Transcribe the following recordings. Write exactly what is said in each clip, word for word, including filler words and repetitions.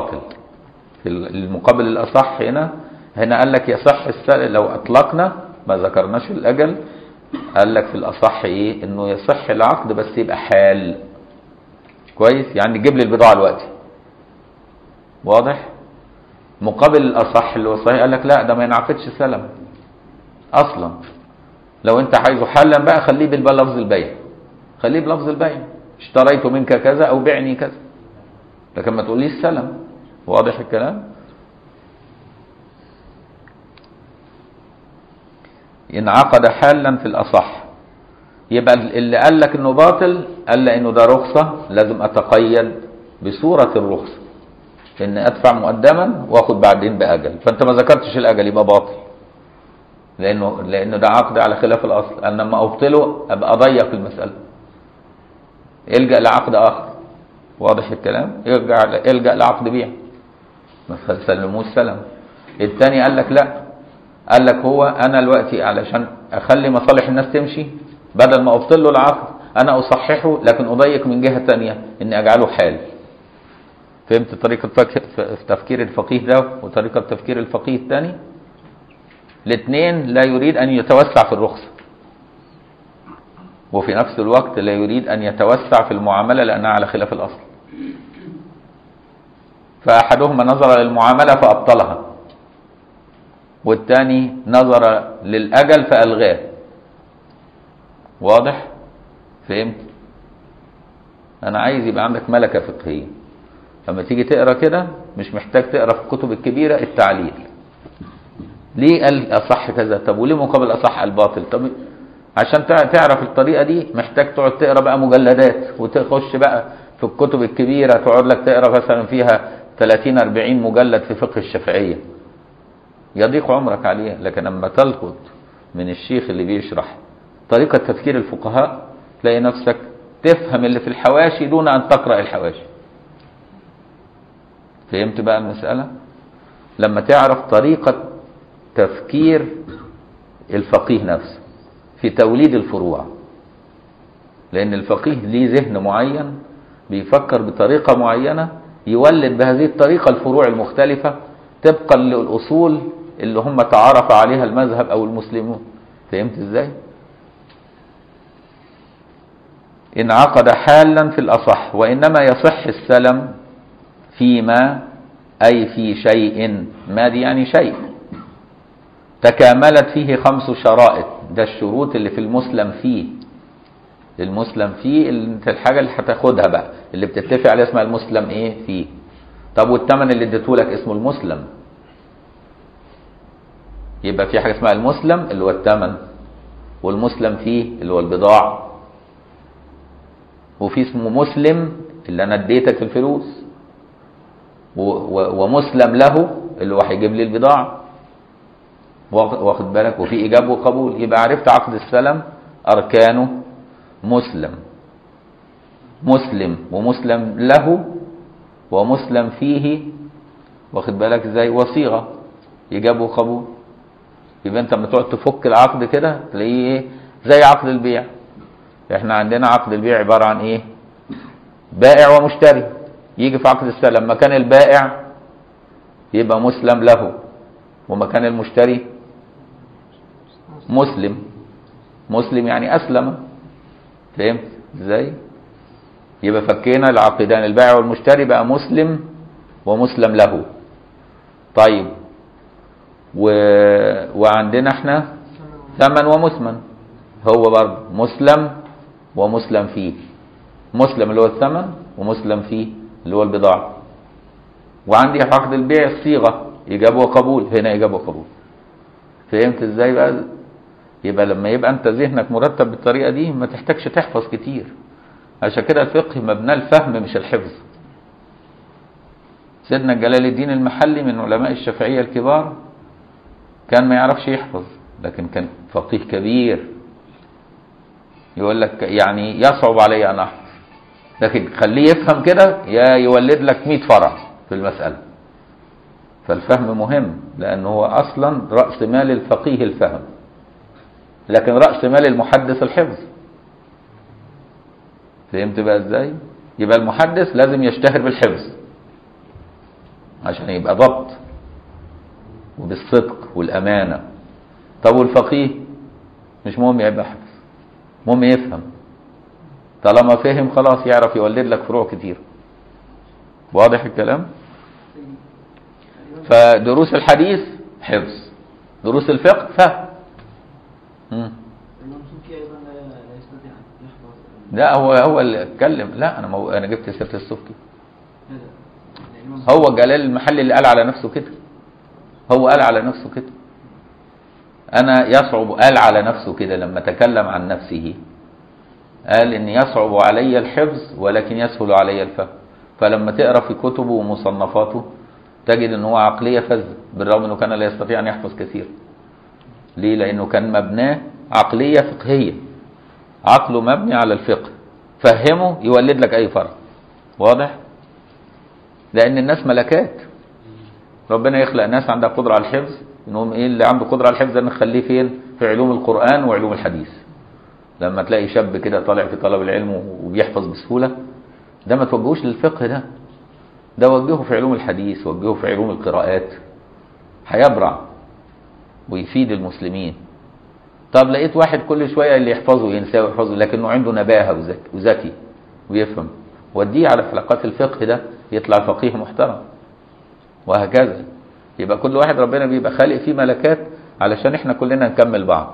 باطل. في المقابل الأصح هنا هنا قال لك يصح السلم لو أطلقنا ما ذكرناش الأجل، قال لك في الأصح إيه؟ إنه يصح العقد بس يبقى حال. كويس؟ يعني جيب لي البضاعة دلوقتي. واضح؟ مقابل الأصح اللي هو صحيح قال لك لا ده ما ينعقدش سلم أصلا. لو أنت عايزه حالا بقى خليه بلفظ البيع، خليه بلفظ البيع، اشتريت منك كذا أو بعني كذا، لكن ما تقوليش سلم. واضح الكلام؟ انعقد حالا في الأصح. يبقى اللي قال لك انه باطل قال لك انه ده رخصة، لازم اتقيد بصورة الرخصة ان ادفع مقدما واخد بعدين باجل، فانت ما ذكرتش الاجل يبقى باطل، لانه لانه ده عقد على خلاف الاصل. انا لما ابطله ابقى اضيق في المسألة، الجأ لعقد اخر. واضح الكلام؟ يرجع الجأ لعقد بيع، ما سلموش سلم. الثاني قال لك لا، قال لك هو انا دلوقتي علشان اخلي مصالح الناس تمشي بدل ما ابطل له العقد انا اصححه لكن اضيق من جهه ثانيه اني اجعله حال. فهمت طريقه تفكير الفقيه ده وطريقه تفكير الفقيه الثاني؟ الاثنين لا يريد ان يتوسع في الرخصه وفي نفس الوقت لا يريد ان يتوسع في المعامله لانها على خلاف الاصل. فاحدهما نظر للمعامله فابطلها، والثاني نظر للأجل فألغاه. واضح؟ فهمت؟ أنا عايز يبقى عندك ملكة فقهية، لما تيجي تقرأ كده مش محتاج تقرأ في الكتب الكبيرة التعليل. ليه قال أصح كذا؟ طب وليه مقابل أصح الباطل؟ طب عشان تعرف الطريقة دي محتاج تقعد تقرأ بقى مجلدات وتخش بقى في الكتب الكبيرة، تقعد لك تقرأ مثلا فيها ثلاثين أربعين مجلد في فقه الشافعية، يضيق عمرك عليه. لكن لما تلقط من الشيخ اللي بيشرح طريقة تفكير الفقهاء تلاقي نفسك تفهم اللي في الحواشي دون أن تقرأ الحواشي. فهمت بقى المسألة؟ لما تعرف طريقة تفكير الفقيه نفسه في توليد الفروع، لأن الفقيه ليه ذهن معين بيفكر بطريقة معينة يولد بهذه الطريقة الفروع المختلفة طبقا للأصول اللي هم تعارف عليها المذهب أو المسلمون. فهمت إزاي؟ انعقد حالا في الأصح، وإنما يصح السلم فيما أي في شيء، ما دي يعني شيء تكاملت فيه خمس شرائط. ده الشروط اللي في المسلم فيه، المسلم فيه الحاجة اللي هتاخدها بقى اللي بتتفق عليها اسمها المسلم ايه فيه. طب والثمن اللي اديته لك اسمه المسلم، يبقى في حاجه اسمها المسلم اللي هو الثمن، والمسلم فيه اللي هو البضاعه، وفي اسمه مسلم اللي انا اديتك الفلوس، ومسلم له اللي هو هيجيب لي البضاعه. واخد بالك؟ وفي ايجاب وقبول. يبقى عرفت عقد السلم اركانه مسلم، مسلم ومسلم له ومسلم فيه، واخد بالك ازاي؟ وصيغه ايجاب وقبول. يبقى انت لما تقعد تفك العقد كده تلاقيه ايه؟ زي عقد البيع. احنا عندنا عقد البيع عباره عن ايه؟ بائع ومشتري. يجي في عقد السلم مكان البائع يبقى مسلم له، ومكان المشتري مسلم. مسلم يعني اسلم. فهمت ازاي؟ يبقى فكينا العقدان البائع والمشتري بقى مسلم ومسلم له. طيب و... وعندنا احنا ثمن ومثمن، هو برضه مسلم ومسلم فيه. مسلم اللي هو الثمن ومسلم فيه اللي هو البضاعة. وعندي في عقد البيع الصيغة إيجاب وقبول، هنا إيجاب وقبول. فهمت ازاي بقى؟ يبقى لما يبقى انت ذهنك مرتب بالطريقة دي ما تحتاجش تحفظ كتير. عشان كده الفقه مبناه الفهم مش الحفظ. سيدنا جلال الدين المحلي من علماء الشافعية الكبار كان ما يعرفش يحفظ، لكن كان فقيه كبير. يقول لك يعني يصعب علي أن أحفظ، لكن خليه يفهم كده يا يولد لك مئة فرع في المسألة. فالفهم مهم، لأنه هو أصلا رأس مال الفقيه الفهم، لكن رأس مال المحدث الحفظ. فهمت بقى ازاي؟ يبقى المحدث لازم يشتهر بالحفظ، عشان يبقى ضبط وبالصدق والامانه. طب والفقيه مش مهم يبقى حفظ، مهم يفهم. طالما فهم خلاص يعرف يولد لك فروع كتير. واضح الكلام؟ فدروس الحديث حفظ، دروس الفقه فهم. لا هو هو اللي اتكلم. لا انا مو... انا جبت سيره السبكي. هو جلال المحلي اللي قال على نفسه كده. هو قال على نفسه كده. انا يصعب، قال على نفسه كده لما تكلم عن نفسه، قال ان يصعب علي الحفظ ولكن يسهل علي الفهم. فلما تقرا في كتبه ومصنفاته تجد ان هو عقليه فذه، بالرغم انه كان لا يستطيع ان يحفظ كثير. ليه؟ لانه كان مبناه عقليه فقهيه، عقله مبني على الفقه، فهمه يولد لك اي فرع. واضح؟ لان الناس ملكات، ربنا يخلق ناس عندها قدره على الحفظ، انهم ايه اللي عنده قدره على الحفظ ده نخليه فين؟ في علوم القران وعلوم الحديث. لما تلاقي شاب كده طالع في طلب العلم وبيحفظ بسهوله، ده ما توجهوش للفقه، ده ده وجهه في علوم الحديث، وجهه في علوم القراءات، هيبرع ويفيد المسلمين. طب لقيت واحد كل شويه اللي يحفظه ينساه ويحفظه، لكنه عنده نباهه وذكي ويفهم، وديه على حلقات الفقه ده يطلع فقيه محترم، وهكذا. يبقى كل واحد ربنا بيبقى خالق فيه ملكات علشان احنا كلنا نكمل بعض.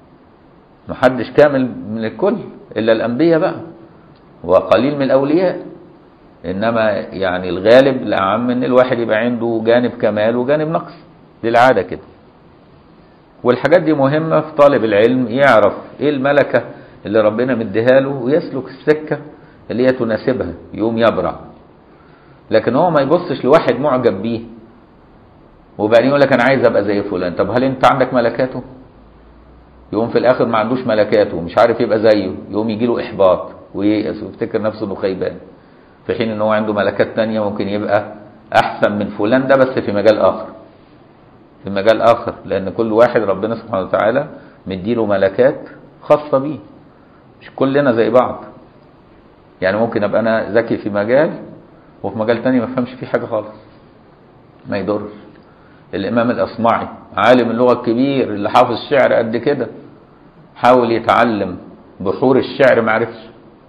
محدش كامل من الكل الا الانبياء بقى، وقليل من الاولياء. انما يعني الغالب الاعم ان الواحد يبقى عنده جانب كمال وجانب نقص، دي العاده كده. والحاجات دي مهمه في طالب العلم، يعرف ايه الملكه اللي ربنا مديها له ويسلك السكه اللي هي تناسبها، يقوم يبرع. لكن هو ما يبصش لواحد معجب بيه وبعدين يقول لك انا عايز ابقى زي فلان. طب هل انت عندك ملكاته؟ يقوم في الاخر ما عندوش ملكاته ومش عارف يبقى زيه، يقوم يجي له احباط وييأس ويفتكر نفسه انه خيبان، في حين ان هو عنده ملكات تانية ممكن يبقى احسن من فلان ده، بس في مجال اخر. في مجال اخر، لان كل واحد ربنا سبحانه وتعالى مديله ملكات خاصة بيه، مش كلنا زي بعض. يعني ممكن ابقى انا ذكي في مجال وفي مجال تاني ما فهمش فيه حاجة خالص، ما يضرش. الامام الاصمعي عالم اللغة الكبير اللي حافظ شعر قد كده، حاول يتعلم بحور الشعر ما عرفش،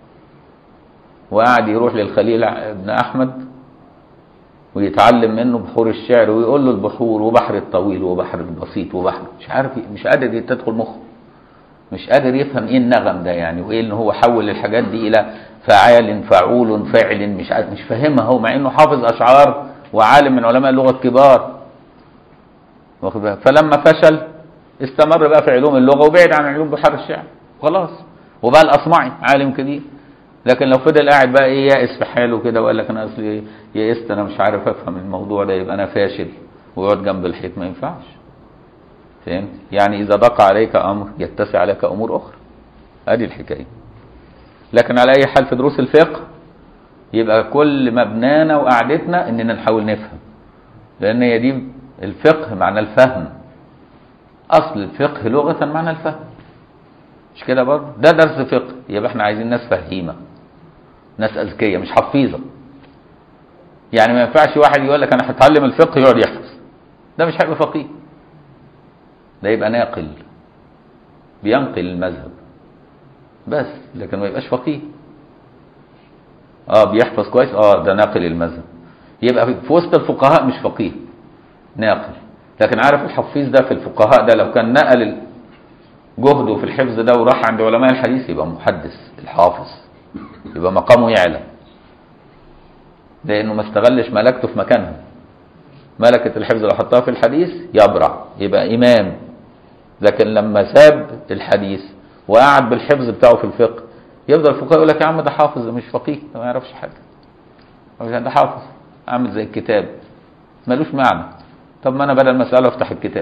وقعد يروح للخليل ابن احمد ويتعلم منه بحور الشعر، ويقول له البحور وبحر الطويل وبحر البسيط وبحر مش عارف، مش قادر تدخل مخه، مش قادر يفهم ايه النغم ده يعني، وايه ان هو حول الحاجات دي الى فعال فعول فعل، مش مش فاهمها هو، مع انه حافظ اشعار وعالم من علماء اللغه الكبار. واخد بالك؟ فلما فشل استمر بقى في علوم اللغه وبعد عن علوم بحر الشعر خلاص، وبقى الاصمعي عالم كبير. لكن لو فضل قاعد بقى ايه يائس في حاله كده وقال لك انا اصلي يائست انا مش عارف افهم الموضوع ده يبقى انا فاشل، ويقعد جنب الحيط، ما ينفعش. فهمت؟ يعني اذا ضاق عليك امر يتسع عليك امور اخرى، ادي الحكايه. لكن على اي حال في دروس الفقه يبقى كل مبنانا وقعدتنا اننا نحاول نفهم، لان هي دي الفقه معنى الفهم. اصل الفقه لغه معنى الفهم، مش كده برضه؟ ده درس فقه. يبقى احنا عايزين ناس فهيمه، ناس اذكياء مش حفيظه. يعني ما ينفعش واحد يقول لك انا هتعلم الفقه يقعد يحفظ، ده مش هيبقى فقيه، ده يبقى ناقل بينقل المذهب بس، لكن ما يبقاش فقيه. اه بيحفظ كويس، اه ده ناقل المذهب، يبقى في وسط الفقهاء مش فقيه، ناقل. لكن عارف الحفيظ ده في الفقهاء ده لو كان نقل جهده في الحفظ ده وراح عند علماء الحديث يبقى محدث الحافظ، يبقى مقامه يعلى، لانه ما استغلش ملكته في مكانها. ملكة الحفظ لو حطها في الحديث يبرع، يبقى امام. لكن لما ساب الحديث وقعد بالحفظ بتاعه في الفقه، يفضل الفقهاء يقول لك يا عم ده حافظ، ده مش فقيه، ده ما يعرفش حاجه، ده حافظ عامل زي الكتاب ملوش معنى. طب ما انا بدل ما اساله افتح الكتاب.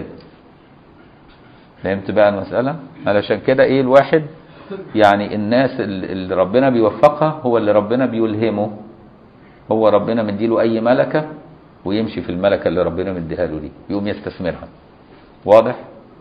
فهمت بقى المساله؟ علشان كده ايه الواحد يعني الناس اللي ربنا بيوفقها هو اللي ربنا بيلهمه، هو ربنا مديله اي ملكه ويمشي في الملكه اللي ربنا مديها له دي، يقوم يستثمرها. واضح؟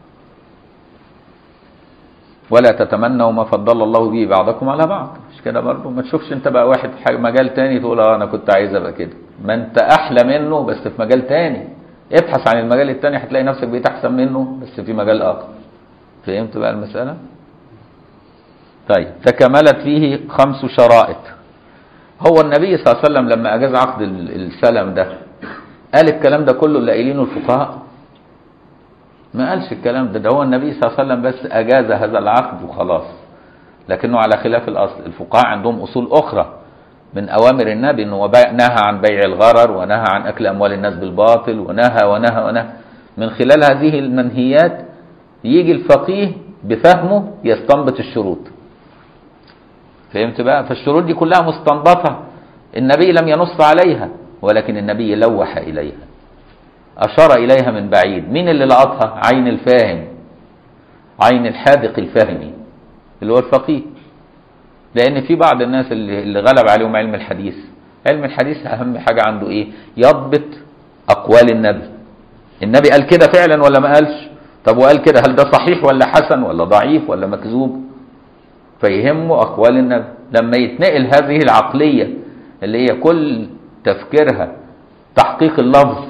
ولا تتمنوا ما فضل الله به بعضكم على بعض، مش كده برضه؟ ما تشوفش انت بقى واحد في مجال تاني تقول اه انا كنت عايز ابقى كده، ما انت احلى منه بس في مجال تاني، ابحث عن المجال التاني هتلاقي نفسك بقيت احسن منه بس في مجال اخر. فهمت بقى المسألة؟ طيب، تكملت فيه خمس شرائط. هو النبي صلى الله عليه وسلم لما اجاز عقد السلم ده قال الكلام ده كله اللي قايلينه الفقهاء؟ ما قالش الكلام ده، ده هو النبي صلى الله عليه وسلم بس اجاز هذا العقد وخلاص، لكنه على خلاف الاصل. الفقهاء عندهم اصول اخرى من اوامر النبي، انه نهى عن بيع الغرر ونهى عن اكل اموال الناس بالباطل ونهى ونهى ونهى. من خلال هذه المنهيات يجي الفقيه بفهمه يستنبط الشروط. فهمت بقى؟ فالشروط دي كلها مستنبطه، النبي لم ينص عليها ولكن النبي لوح اليها، اشار اليها من بعيد. مين اللي لقطها؟ عين الفاهم، عين الحاذق الفاهمي اللي هو الفقيه. لان في بعض الناس اللي, اللي غلب عليهم علم الحديث، علم الحديث اهم حاجه عنده ايه؟ يضبط اقوال النبي. النبي قال كده فعلا ولا ما قالش؟ طب وقال كده هل ده صحيح ولا حسن ولا ضعيف ولا مكذوب؟ فيهمه اقوال النبي. لما يتنقل هذه العقليه اللي هي كل تفكيرها تحقيق اللفظ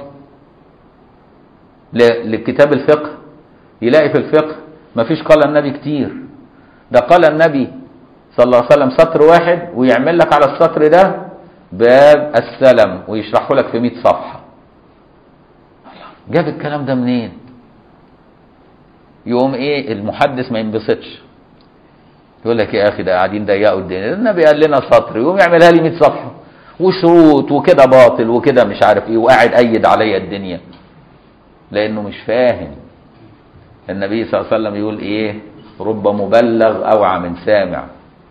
لكتاب الفقه، يلاقي في الفقه ما فيش قال النبي كتير، ده قال النبي صلى الله عليه وسلم سطر واحد ويعمل لك على السطر ده باب السلم ويشرحه لك في مئة صفحة. جاب الكلام ده منين؟ يقوم ايه المحدث ما ينبسطش، يقول لك يا اخي ده قاعدين ضيقوا الدنيا، النبي قال لنا سطر، يقوم يعملها لي مئة صفحة وشروط وكده باطل وكده مش عارف ايه، وقاعد ايد عليا الدنيا لانه مش فاهم. النبي صلى الله عليه وسلم يقول ايه؟ رب مبلغ اوعى من سامع.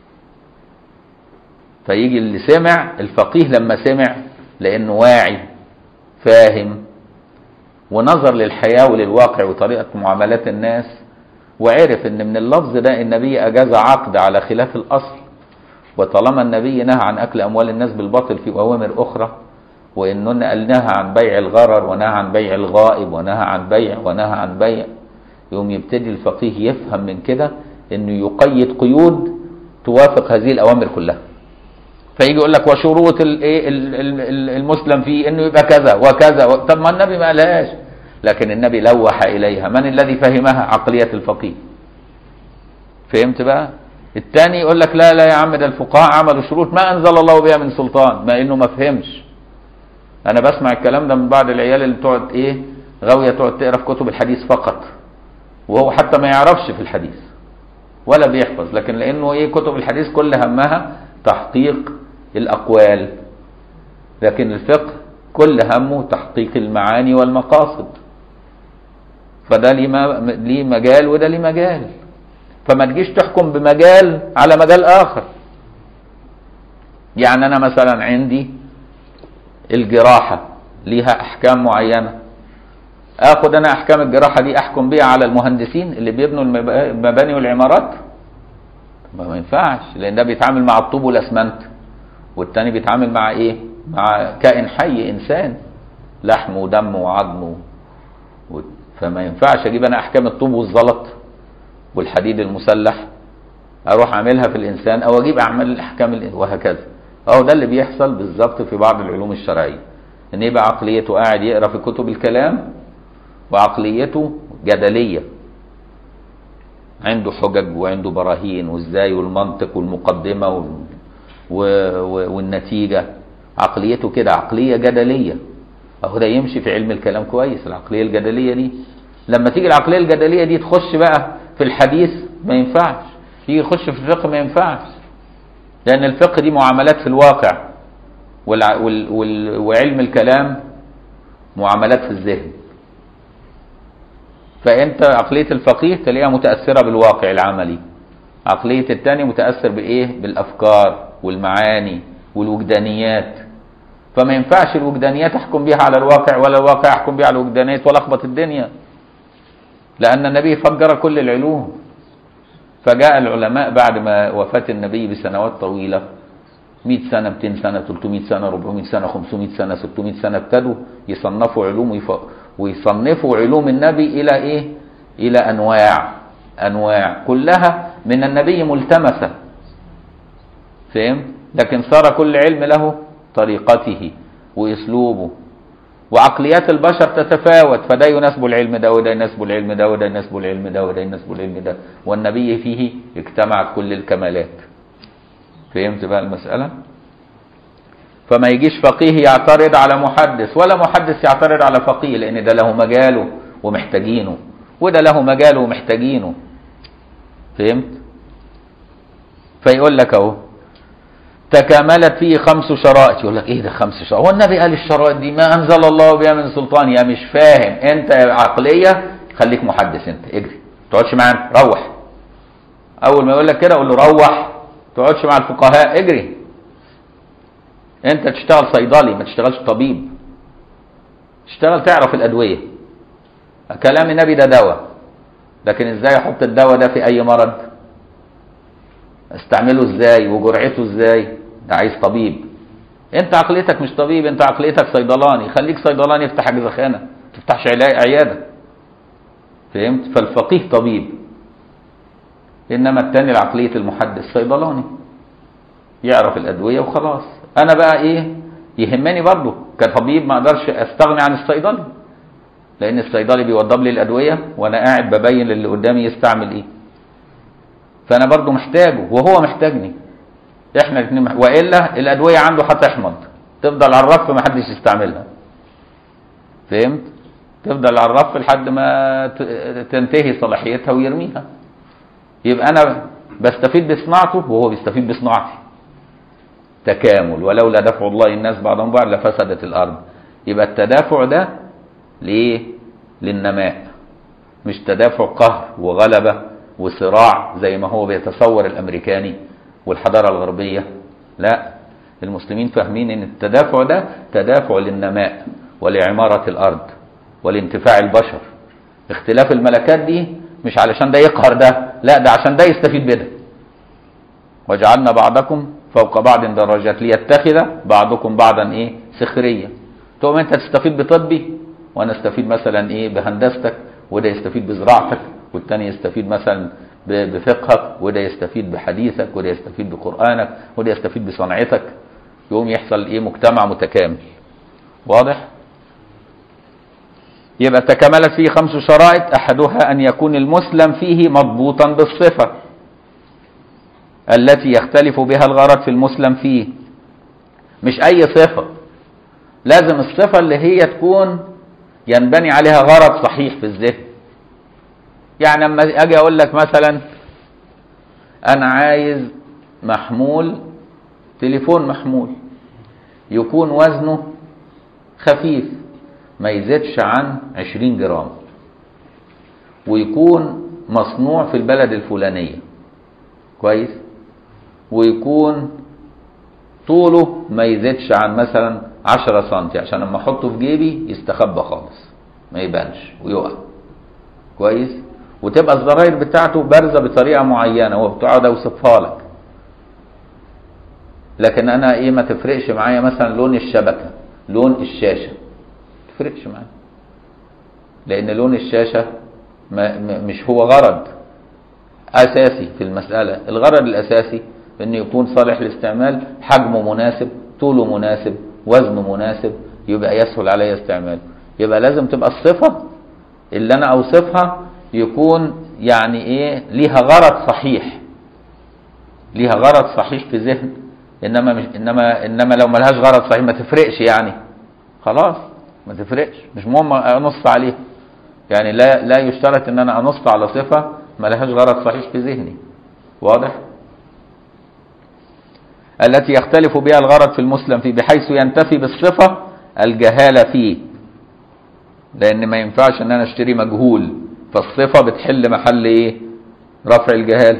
فيجي اللي سمع الفقيه لما سمع لانه واعي فاهم ونظر للحياة وللواقع وطريقة معاملات الناس، وعرف ان من اللفظ ده النبي اجاز عقد على خلاف الاصل، وطالما النبي نهى عن اكل اموال الناس بالباطل في اوامر اخرى، وانه قال نهى عن بيع الغرر ونهى عن بيع الغائب ونهى عن بيع ونهى عن بيع، يوم يبتدي الفقيه يفهم من كده انه يقيد قيود توافق هذه الاوامر كلها. فيجي يقول لك وشروط الايه المسلم فيه انه يبقى كذا وكذا و... طب ما النبي ما قالهاش، لكن النبي لوح اليها. من الذي فهمها؟ عقلية الفقيه. فهمت بقى؟ الثاني يقول لك لا لا يا عم ده الفقهاء عملوا شروط ما انزل الله بها من سلطان، ما انه ما فهمش. انا بسمع الكلام ده من بعض العيال اللي بتقعد ايه غاويه تقعد تقرا في كتب الحديث فقط، وهو حتى ما يعرفش في الحديث ولا بيحفظ، لكن لانه ايه كتب الحديث كل همها تحقيق الاقوال، لكن الفقه كل همه تحقيق المعاني والمقاصد. فده ليه مجال وده ليه مجال، فما تجيش تحكم بمجال على مجال اخر. يعني انا مثلا عندي الجراحة ليها احكام معينة، اخد انا احكام الجراحة دي احكم بيها على المهندسين اللي بيبنوا المباني والعمارات؟ ما ينفعش، لان ده بيتعامل مع الطوب والاسمنت، والتاني بيتعامل مع ايه؟ مع كائن حي انسان لحم ودم وعظم و... فما ينفعش اجيب انا احكام الطوب والزلط والحديد المسلح اروح اعملها في الانسان، او اجيب اعمال الاحكام وهكذا. اهو ده اللي بيحصل بالظبط في بعض العلوم الشرعيه، ان يبقى عقليته قاعد يقرا في كتب الكلام وعقليته جدليه، عنده حجج وعنده براهين وازاي والمنطق والمقدمه وال... و... و... والنتيجه، عقليته كده عقليه جدليه. اهو ده يمشي في علم الكلام كويس، العقليه الجدليه دي. لما تيجي العقليه الجدليه دي تخش بقى في الحديث ما ينفعش، يجي يخش في الفقه ما ينفعش، لان الفقه دي معاملات في الواقع، والع... وال... وال... وعلم الكلام معاملات في الذهن. فانت عقليه الفقيه تلاقيها متاثره بالواقع العملي، عقليه الثاني متاثر بايه؟ بالافكار والمعاني والوجدانيات. فما ينفعش الوجدانيات احكم بيها على الواقع، ولا الواقع احكم بيها على الوجدانيات، ولا اخبط الدنيا، لان النبي فجر كل العلوم. فجاء العلماء بعد ما وفاة النبي بسنوات طويلة، مئة سنة مئتين سنة ثلاثمئة سنة أربعمئة سنة خمسمئة سنة ستمئة سنة، ابتدوا يصنفوا علوم ويف... ويصنفوا علوم النبي إلى إيه؟ إلى أنواع أنواع كلها من النبي ملتمسة. فهم؟ لكن صار كل علم له طريقته واسلوبه، وعقليات البشر تتفاوت، فده يناسب العلم ده وده يناسب العلم ده وده يناسب العلم ده وده يناسب العلم ده، والنبي فيه اجتمعت كل الكمالات. فهمت بقى المسألة؟ فما يجيش فقيه يعترض على محدث ولا محدث يعترض على فقيه، لأن ده له مجاله ومحتاجينه وده له مجاله ومحتاجينه. فهمت؟ فيقول لك اهو تكاملت فيه خمس شرائط. يقول لك ايه ده خمس شرائط؟ هو النبي قال الشرائط دي ما انزل الله بها من سلطان. يا مش فاهم انت عقليه، خليك محدث انت، اجري ما تقعدش معانا، روح. اول ما يقول لك كده قول له روح، ما تقعدش مع الفقهاء، اجري. انت تشتغل صيدلي ما تشتغلش طبيب، تشتغل تعرف الادويه. كلام النبي ده دواء، لكن ازاي احط الدواء ده في اي مرض؟ استعمله ازاي وجرعته ازاي؟ ده عايز طبيب. انت عقليتك مش طبيب، انت عقليتك صيدلاني. خليك صيدلاني، افتح جزخانه، ما تفتحش عياده. فهمت؟ فالفقيه طبيب، انما التاني العقليه المحدث صيدلاني يعرف الادويه وخلاص. انا بقى ايه يهمني برضه كطبيب؟ ما اقدرش استغني عن الصيدلي، لان الصيدلي بيوضب لي الادويه وانا قاعد ببين للي قدامي يستعمل ايه. فانا برضو محتاجه وهو محتاجني، احنا الاثنين، والا الادويه عنده هتحمض تفضل على الرف ما حدش يستعملها. فهمت؟ تفضل على الرف لحد ما تنتهي صلاحيتها ويرميها. يبقى انا بستفيد بصناعته وهو بيستفيد بصناعتي. تكامل. ولولا دفع الله الناس بعضهم بعض لفسدت الارض. يبقى التدافع ده ليه؟ للنماء، مش تدافع قهر وغلبه وصراع زي ما هو بيتصور الامريكاني والحضاره الغربيه. لا، المسلمين فاهمين ان التدافع ده تدافع للنماء ولعماره الارض ولانتفاع البشر. اختلاف الملكات دي مش علشان ده يقهر ده، لا، ده عشان ده يستفيد بده. وجعلنا بعضكم فوق بعض درجات ليتخذ بعضكم بعضا ايه سخريه. تقوم انت تستفيد بطبي وانا استفيد مثلا ايه بهندستك، وده يستفيد بزراعتك، والتاني يستفيد مثلا بفقهك، وده يستفيد بحديثك، وده يستفيد بقرآنك، وده يستفيد بصنعتك. يقوم يحصل ايه مجتمع متكامل. واضح؟ يبقى تكاملت فيه خمس شرائط، احدها ان يكون المسلم فيه مضبوطا بالصفة التي يختلف بها الغرض في المسلم فيه. مش اي صفة، لازم الصفة اللي هي تكون ينبني عليها غرض صحيح في الذهن. يعني لما اجي اقول لك مثلا انا عايز محمول، تليفون محمول يكون وزنه خفيف ما يزيدش عن عشرين جرام، ويكون مصنوع في البلد الفلانية كويس، ويكون طوله ما يزيدش عن مثلا عشرة سنتي عشان لما احطه في جيبي يستخبى خالص ما يبانش ويقع كويس، وتبقى الزراير بتاعته بارزه بطريقه معينه وبتقعد اوصفها لك. لكن انا ايه ما تفرقش معايا مثلا لون الشبكه، لون الشاشه ما تفرقش معايا، لان لون الشاشه ما مش هو غرض اساسي في المساله. الغرض الاساسي انه يكون صالح للاستعمال، حجمه مناسب، طوله مناسب، وزنه مناسب، يبقى يسهل علي استعماله. يبقى لازم تبقى الصفه اللي انا اوصفها يكون يعني ايه ليها غرض صحيح، ليها غرض صحيح في ذهن. انما مش انما انما لو ما لهاش غرض صحيح ما تفرقش، يعني خلاص ما تفرقش، مش مهم انص عليها. يعني لا لا يشترط ان انا انص على صفه ما لهاش غرض صحيح في ذهني. واضح؟ التي يختلف بها الغرض في المسلم فيه بحيث ينتفي بالصفه الجهاله فيه، لان ما ينفعش ان انا اشتري مجهول، فالصفه بتحل محل ايه رفع الجهاله.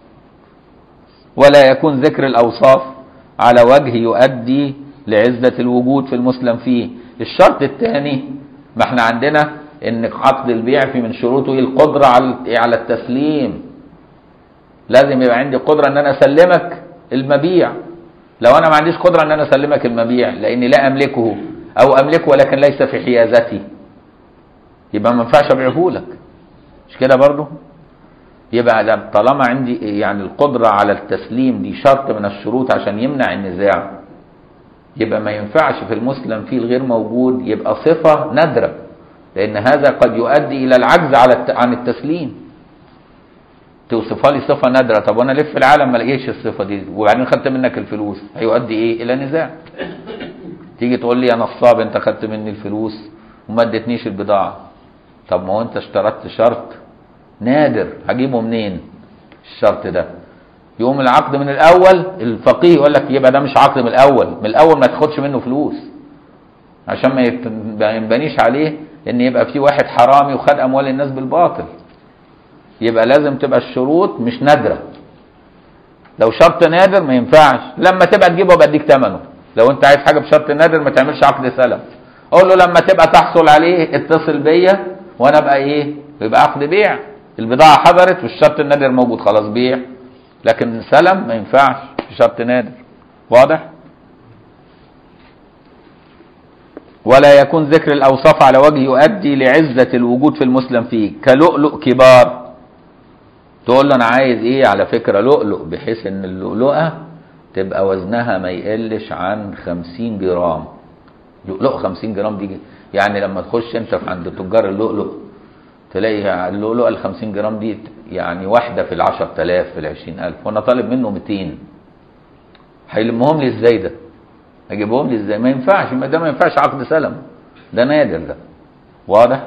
ولا يكون ذكر الاوصاف على وجه يؤدي لعزه الوجود في المسلم فيه. الشرط الثاني، ما احنا عندنا ان عقد البيع في من شروطه القدره على على التسليم. لازم يبقى عندي قدره ان انا اسلمك المبيع. لو انا ما عنديش قدره ان انا اسلمك المبيع لاني لا املكه او املكه ولكن ليس في حيازتي، يبقى ما ينفعش ابيعه لك. مش كده برضه؟ يبقى طالما عندي يعني القدره على التسليم دي شرط من الشروط عشان يمنع النزاع. يبقى ما ينفعش في المسلم فيه الغير موجود يبقى صفة نادرة، لأن هذا قد يؤدي إلى العجز على عن التسليم. توصفها لي صفة نادرة، طب وأنا لف في العالم ما لقيتش الصفة دي وبعدين خدت منك الفلوس، هيؤدي إيه؟ إلى نزاع. تيجي تقول لي يا نصاب أنت خدت مني الفلوس وما اديتنيش البضاعة، طب ما هو أنت اشترطت شرط نادر، هجيبه منين الشرط ده؟ يقوم العقد من الأول الفقيه يقول لك يبقى ده مش عقد من الأول، من الأول ما تاخدش منه فلوس عشان ما ينبنيش عليه ان يبقى في واحد حرامي وخد اموال الناس بالباطل. يبقى لازم تبقى الشروط مش نادرة. لو شرط نادر ما ينفعش، لما تبقى تجيبه بديك ثمنه. لو انت عايز حاجة بشرط نادر ما تعملش عقد سلم، اقول له لما تبقى تحصل عليه اتصل بيا وانا ابقى ايه، يبقى عقد بيع. البضاعة حضرت والشرط النادر موجود، خلاص بيع. لكن سلم ما ينفعش في شرط نادر. واضح؟ ولا يكون ذكر الأوصاف على وجه يؤدي لعزة الوجود في المسلم فيه، كلؤلؤ كبار. تقول له أنا عايز إيه على فكرة لؤلؤ، بحيث إن اللؤلؤة تبقى وزنها ما يقلش عن خمسين جرام. لؤلؤ خمسين جرام دي يعني لما تخش أنت عند تجار اللؤلؤ تلاقي اللؤلؤة ال خمسين جرام دي يعني واحدة في العشر تلاف في العشرين ألف، وأنا طالب منه ميتين. هيلمهم لي إزاي ده؟ اجيبهم لي ازاي؟ ما ينفعش، ما ده ما ينفعش عقد سلم، ده نادر ده. واضح؟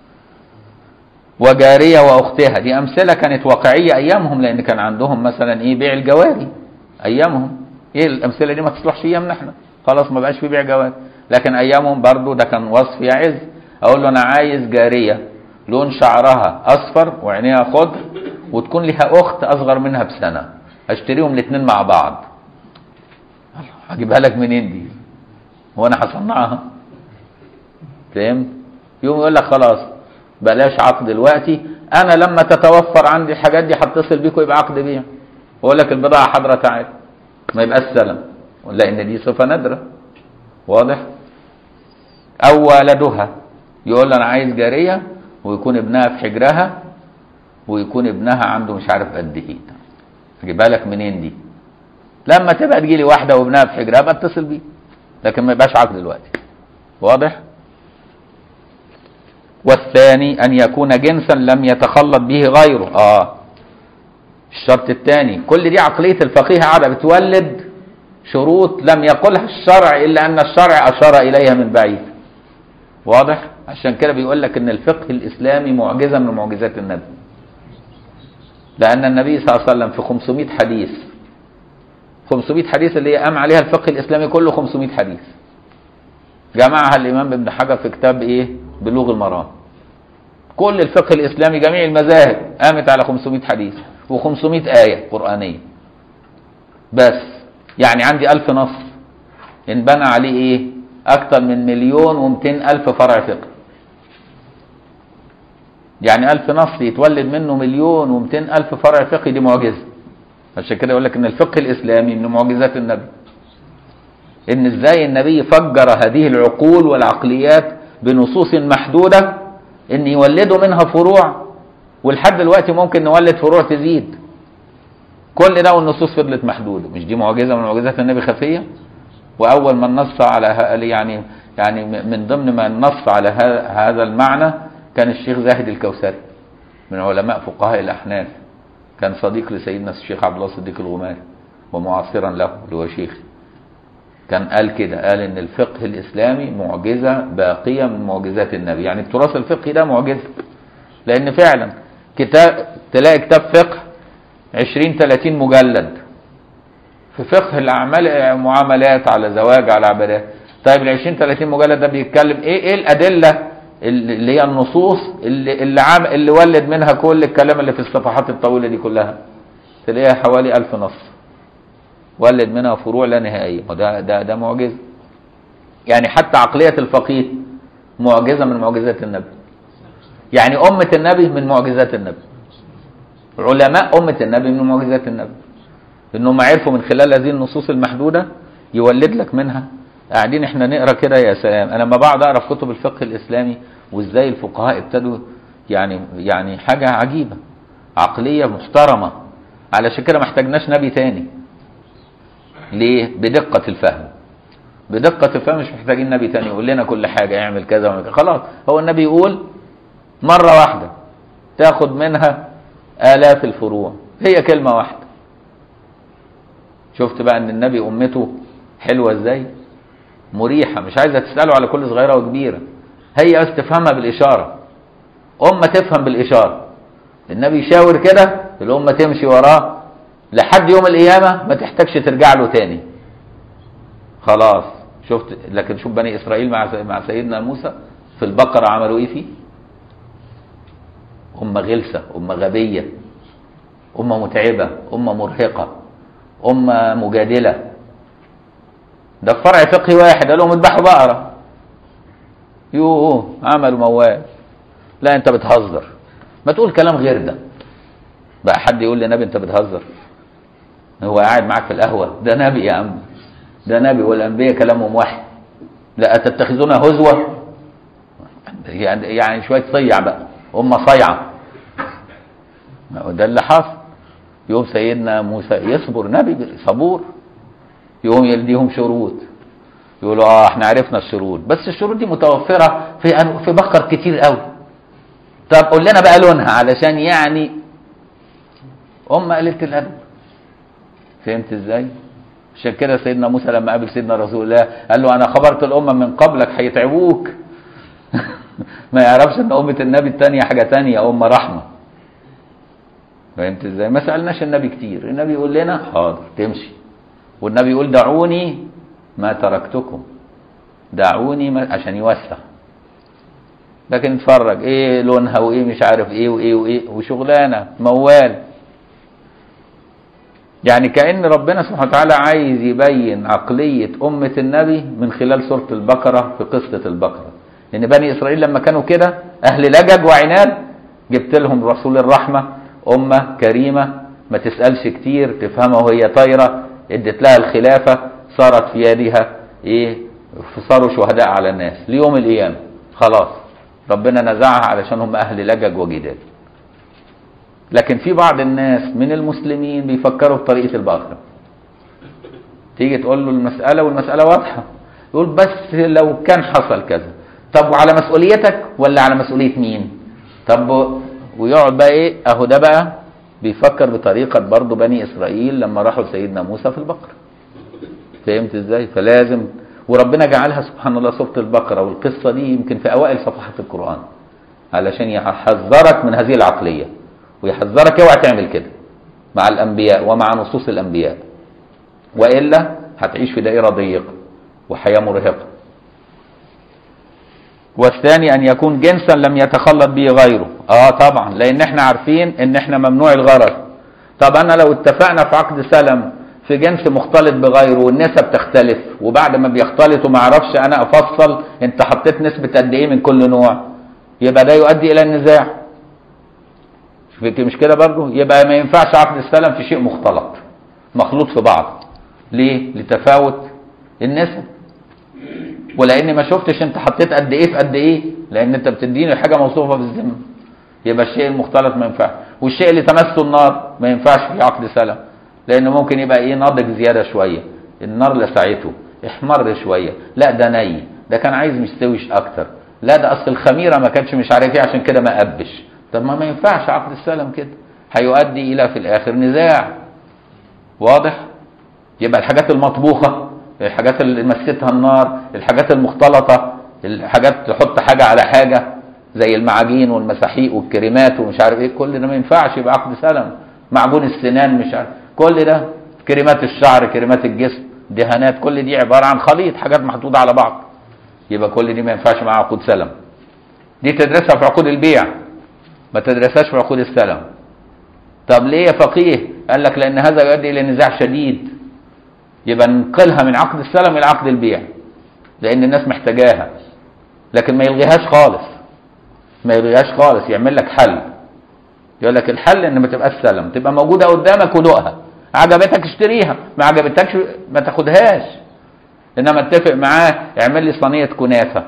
وجاريه واختها، دي امثله كانت واقعيه ايامهم، لان كان عندهم مثلا ايه بيع الجواري ايامهم. ايه الامثله دي ما تصلحش ايامنا احنا، خلاص ما بقاش في بيع جواري، لكن ايامهم برضو ده كان وصف يعز. اقول له انا عايز جاريه لون شعرها اصفر وعينيها خضر وتكون لها اخت اصغر منها بسنه، اشتريهم الاثنين مع بعض. هجيبها لك منين دي؟ هو انا هصنعها؟ فهمت؟ يوم يقول لك خلاص بلاش عقد دلوقتي، انا لما تتوفر عندي الحاجات دي هتصل بيكم يبقى عقد بيع، واقول لك البضاعه حاضره تعال، ما يبقاش سلم، لان دي صفه نادره. واضح؟ او والدها، يقول انا عايز جاريه ويكون ابنها في حجرها ويكون ابنها عنده مش عارف قد ايه، هجيبها لك منين دي؟ لما تبقى تجيلي واحده وابنها في حجرها ابقى اتصل بيه، لكن ما يبقاش عقد دلوقتي. واضح؟ والثاني ان يكون جنسا لم يتخلط به غيره. اه الشرط الثاني، كل دي عقليه الفقيه قاعده بتولد شروط لم يقلها الشرع الا ان الشرع اشار اليها من بعيد. واضح؟ عشان كده بيقول لك ان الفقه الاسلامي معجزه من معجزات النبي، لان النبي صلى الله عليه وسلم في خمسمائة حديث، خمسمائة حديث اللي هي قام عليها الفقه الاسلامي كله خمسمائة حديث، جمعها الامام ابن حجر في كتاب ايه؟ بلوغ المرام. كل الفقه الاسلامي جميع المذاهب قامت على خمسمائة حديث وخمسمائة ايه قرانيه بس. يعني عندي ألف نص انبنى عليه ايه؟ اكتر من مليون ومئتين الف فرع فقه. يعني ألف نص يتولد منه مليون ومئتين الف فرع فقه، دي معجزه. عشان كده يقول لك ان الفقه الاسلامي من معجزات النبي، ان ازاي النبي فجر هذه العقول والعقليات بنصوص محدوده ان يولدوا منها فروع، ولحد دلوقتي ممكن نولد فروع تزيد. كل ده والنصوص فضلت محدوده، مش دي معجزه من معجزات النبي خفيه؟ واول من نص على يعني يعني من ضمن من نص على هذا المعنى كان الشيخ زاهد الكوثري من علماء فقهاء الاحناف، كان صديق لسيدنا الشيخ عبد الله الصديق الغماري ومعاصرا له اللي هو شيخ. كان قال كده، قال ان الفقه الاسلامي معجزه باقيه من معجزات النبي، يعني التراث الفقهي ده معجزه. لان فعلا كتاب تلاقي كتاب فقه عشرين ثلاثين مجلد في فقه الاعمال، معاملات، على زواج، على عبادات. طيب ال عشرين ثلاثين مجلد ده بيتكلم ايه؟ ايه الادله اللي هي النصوص اللي اللي, عام اللي ولد منها كل الكلام اللي في الصفحات الطويله دي كلها؟ تلاقيها حوالي ألف نص ولد منها فروع لا نهائيه، وده ده ده معجزه. يعني حتى عقليه الفقيه معجزه من معجزات النبي. يعني امه النبي من معجزات النبي، علماء امه النبي من معجزات النبي، انهم عرفوا من خلال هذه النصوص المحدوده يولد لك منها. قاعدين احنا نقرا كده يا سلام، انا لما بقعد اقرا في كتب الفقه الاسلامي وازاي الفقهاء ابتدوا، يعني يعني حاجه عجيبه، عقليه محترمه. علشان كده ما احتاجناش نبي تاني. ليه؟ بدقه الفهم. بدقة تفهم، مش محتاجين نبي تاني يقول لنا كل حاجة يعمل كذا وعمل كذا، خلاص هو النبي يقول مرة واحدة تاخد منها آلاف الفروع، هي كلمة واحدة. شفت بقى ان النبي امته حلوة ازاي، مريحة، مش عايزة تسأله على كل صغيرة وكبيرة، هي بس تفهمها بالإشارة، أمة تفهم بالإشارة. النبي يشاور كده الأمة تمشي وراه لحد يوم القيامة، ما تحتاجش ترجع له تاني خلاص. شفت؟ لكن شوف بني إسرائيل مع مع سيدنا موسى في البقرة عملوا إيه فيه؟ أمة غلسة، أمة غبية، أمة متعبة، أمة مرهقة، أمة مجادلة. ده في فرع فقهي واحد قال لهم اذبحوا بقرة، يوه عملوا موال. لا انت بتهزر، ما تقول كلام غير ده بقى. حد يقول لنبي انت بتهزر؟ هو قاعد معاك في القهوة، ده نبي يا عم، ده نبي، والانبياء كلامهم واحد. لا تتخذون هزوة، يعني شوية صيع بقى، أمة صيعة. ده اللي حصل. يوم سيدنا موسى يصبر، نبي صبور، يقوم يديهم شروط، يقولوا اه احنا عرفنا الشروط، بس الشروط دي متوفرة في في بقر كتير قوي. طب قول لنا بقى لونها، علشان يعني أمة قليلة الأدب. فهمت ازاي؟ عشان كده سيدنا موسى لما قابل سيدنا رسول الله قال له انا خبرت الأمة من قبلك هيتعبوك. ما يعرفش ان أمة النبي التانية حاجة تانية، أمة رحمة. فهمت ازاي؟ ما سألناش النبي كتير، النبي يقول لنا حاضر تمشي، والنبي يقول دعوني ما تركتكم، دعوني ما، عشان يوسع. لكن اتفرج ايه لونها وايه مش عارف ايه وايه وايه وشغلانه موال. يعني كأن ربنا سبحانه وتعالى عايز يبين عقلية أمة النبي من خلال سورة البقرة في قصة البقرة. لأن بني إسرائيل لما كانوا كده أهل لجج وعناد، جبت لهم رسول الرحمة، أمة كريمة ما تسألش كتير، تفهمها وهي طايرة، ادت لها الخلافة، صارت في يدها ايه، صاروا شهداء على الناس ليوم القيامة. خلاص ربنا نزعها علشان هم أهل لجج وجدال. لكن في بعض الناس من المسلمين بيفكروا بطريقة البقرة، تيجي تقول له المسألة والمسألة واضحة، يقول بس لو كان حصل كذا، طب وعلى مسؤوليتك ولا على مسؤولية مين؟ طب ويقعد بقى ايه، اهو ده بقى بيفكر بطريقة برضو بني إسرائيل لما راحوا سيدنا موسى في البقرة. فهمت ازاي؟ فلازم، وربنا جعلها سبحان الله سورة البقرة والقصة دي يمكن في أوائل صفحات القرآن علشان يحذرك من هذه العقلية، ويحذرك اوعى تعمل كده مع الأنبياء ومع نصوص الأنبياء، وإلا هتعيش في دائرة ضيقة وحياة مرهقة. والثاني أن يكون جنسا لم يتخلط به غيره. آه طبعا، لأن احنا عارفين إن احنا ممنوع الغرر. طب أنا لو اتفقنا في عقد سلم في جنس مختلط بغيره والنسب تختلف، وبعد ما بيختلطوا ما اعرفش انا افصل انت حطيت نسبة قد ايه من كل نوع، يبقى ده يؤدي الى النزاع. مش كده برضه؟ يبقى ما ينفعش عقد السلم في شيء مختلط مخلوط في بعض. ليه؟ لتفاوت النسب، ولان ما شفتش انت حطيت قد ايه في قد ايه، لان انت بتديني حاجه موصوفه بالذمه، يبقى الشيء المختلط ما ينفعش. والشيء اللي تمسه النار ما ينفعش في عقد سلم، لانه ممكن يبقى ايه، ناضج زياده شويه، النار لسعته، احمر شويه، لا ده ني، ده كان عايز مستويش اكتر، لا ده اصل الخميره ما كانتش مش عارف ايه عشان كده ما قبش. طب ما ما ينفعش عقد السلم كده، هيؤدي الى في الاخر نزاع. واضح؟ يبقى الحاجات المطبوخه، الحاجات اللي مستها النار، الحاجات المختلطه، الحاجات تحط حاجه على حاجه زي المعاجين والمساحيق والكريمات ومش عارف ايه، كل ده ما ينفعش يبقى عقد سلم. معجون السنان مش عارف، كل ده كريمات الشعر، كريمات الجسم، دهانات، كل دي عباره عن خليط حاجات محطوطه على بعض، يبقى كل دي ما ينفعش معاها عقود سلم. دي تدرسها في عقود البيع، ما تدرسهاش في عقود السلم. طب ليه يا فقيه؟ قال لك لان هذا يؤدي الى نزاع شديد، يبقى ننقلها من عقد السلم الى عقد البيع لان الناس محتاجاها، لكن ما يلغيهاش خالص، ما يلغيهاش خالص، يعمل لك حل. يقول لك الحل ان ما تبقاش سلم، تبقى موجوده قدامك ودوقها، عجبتك اشتريها، ما عجبتكش ما تاخدهاش. انما اتفق معاه اعمل لي صينيه كنافه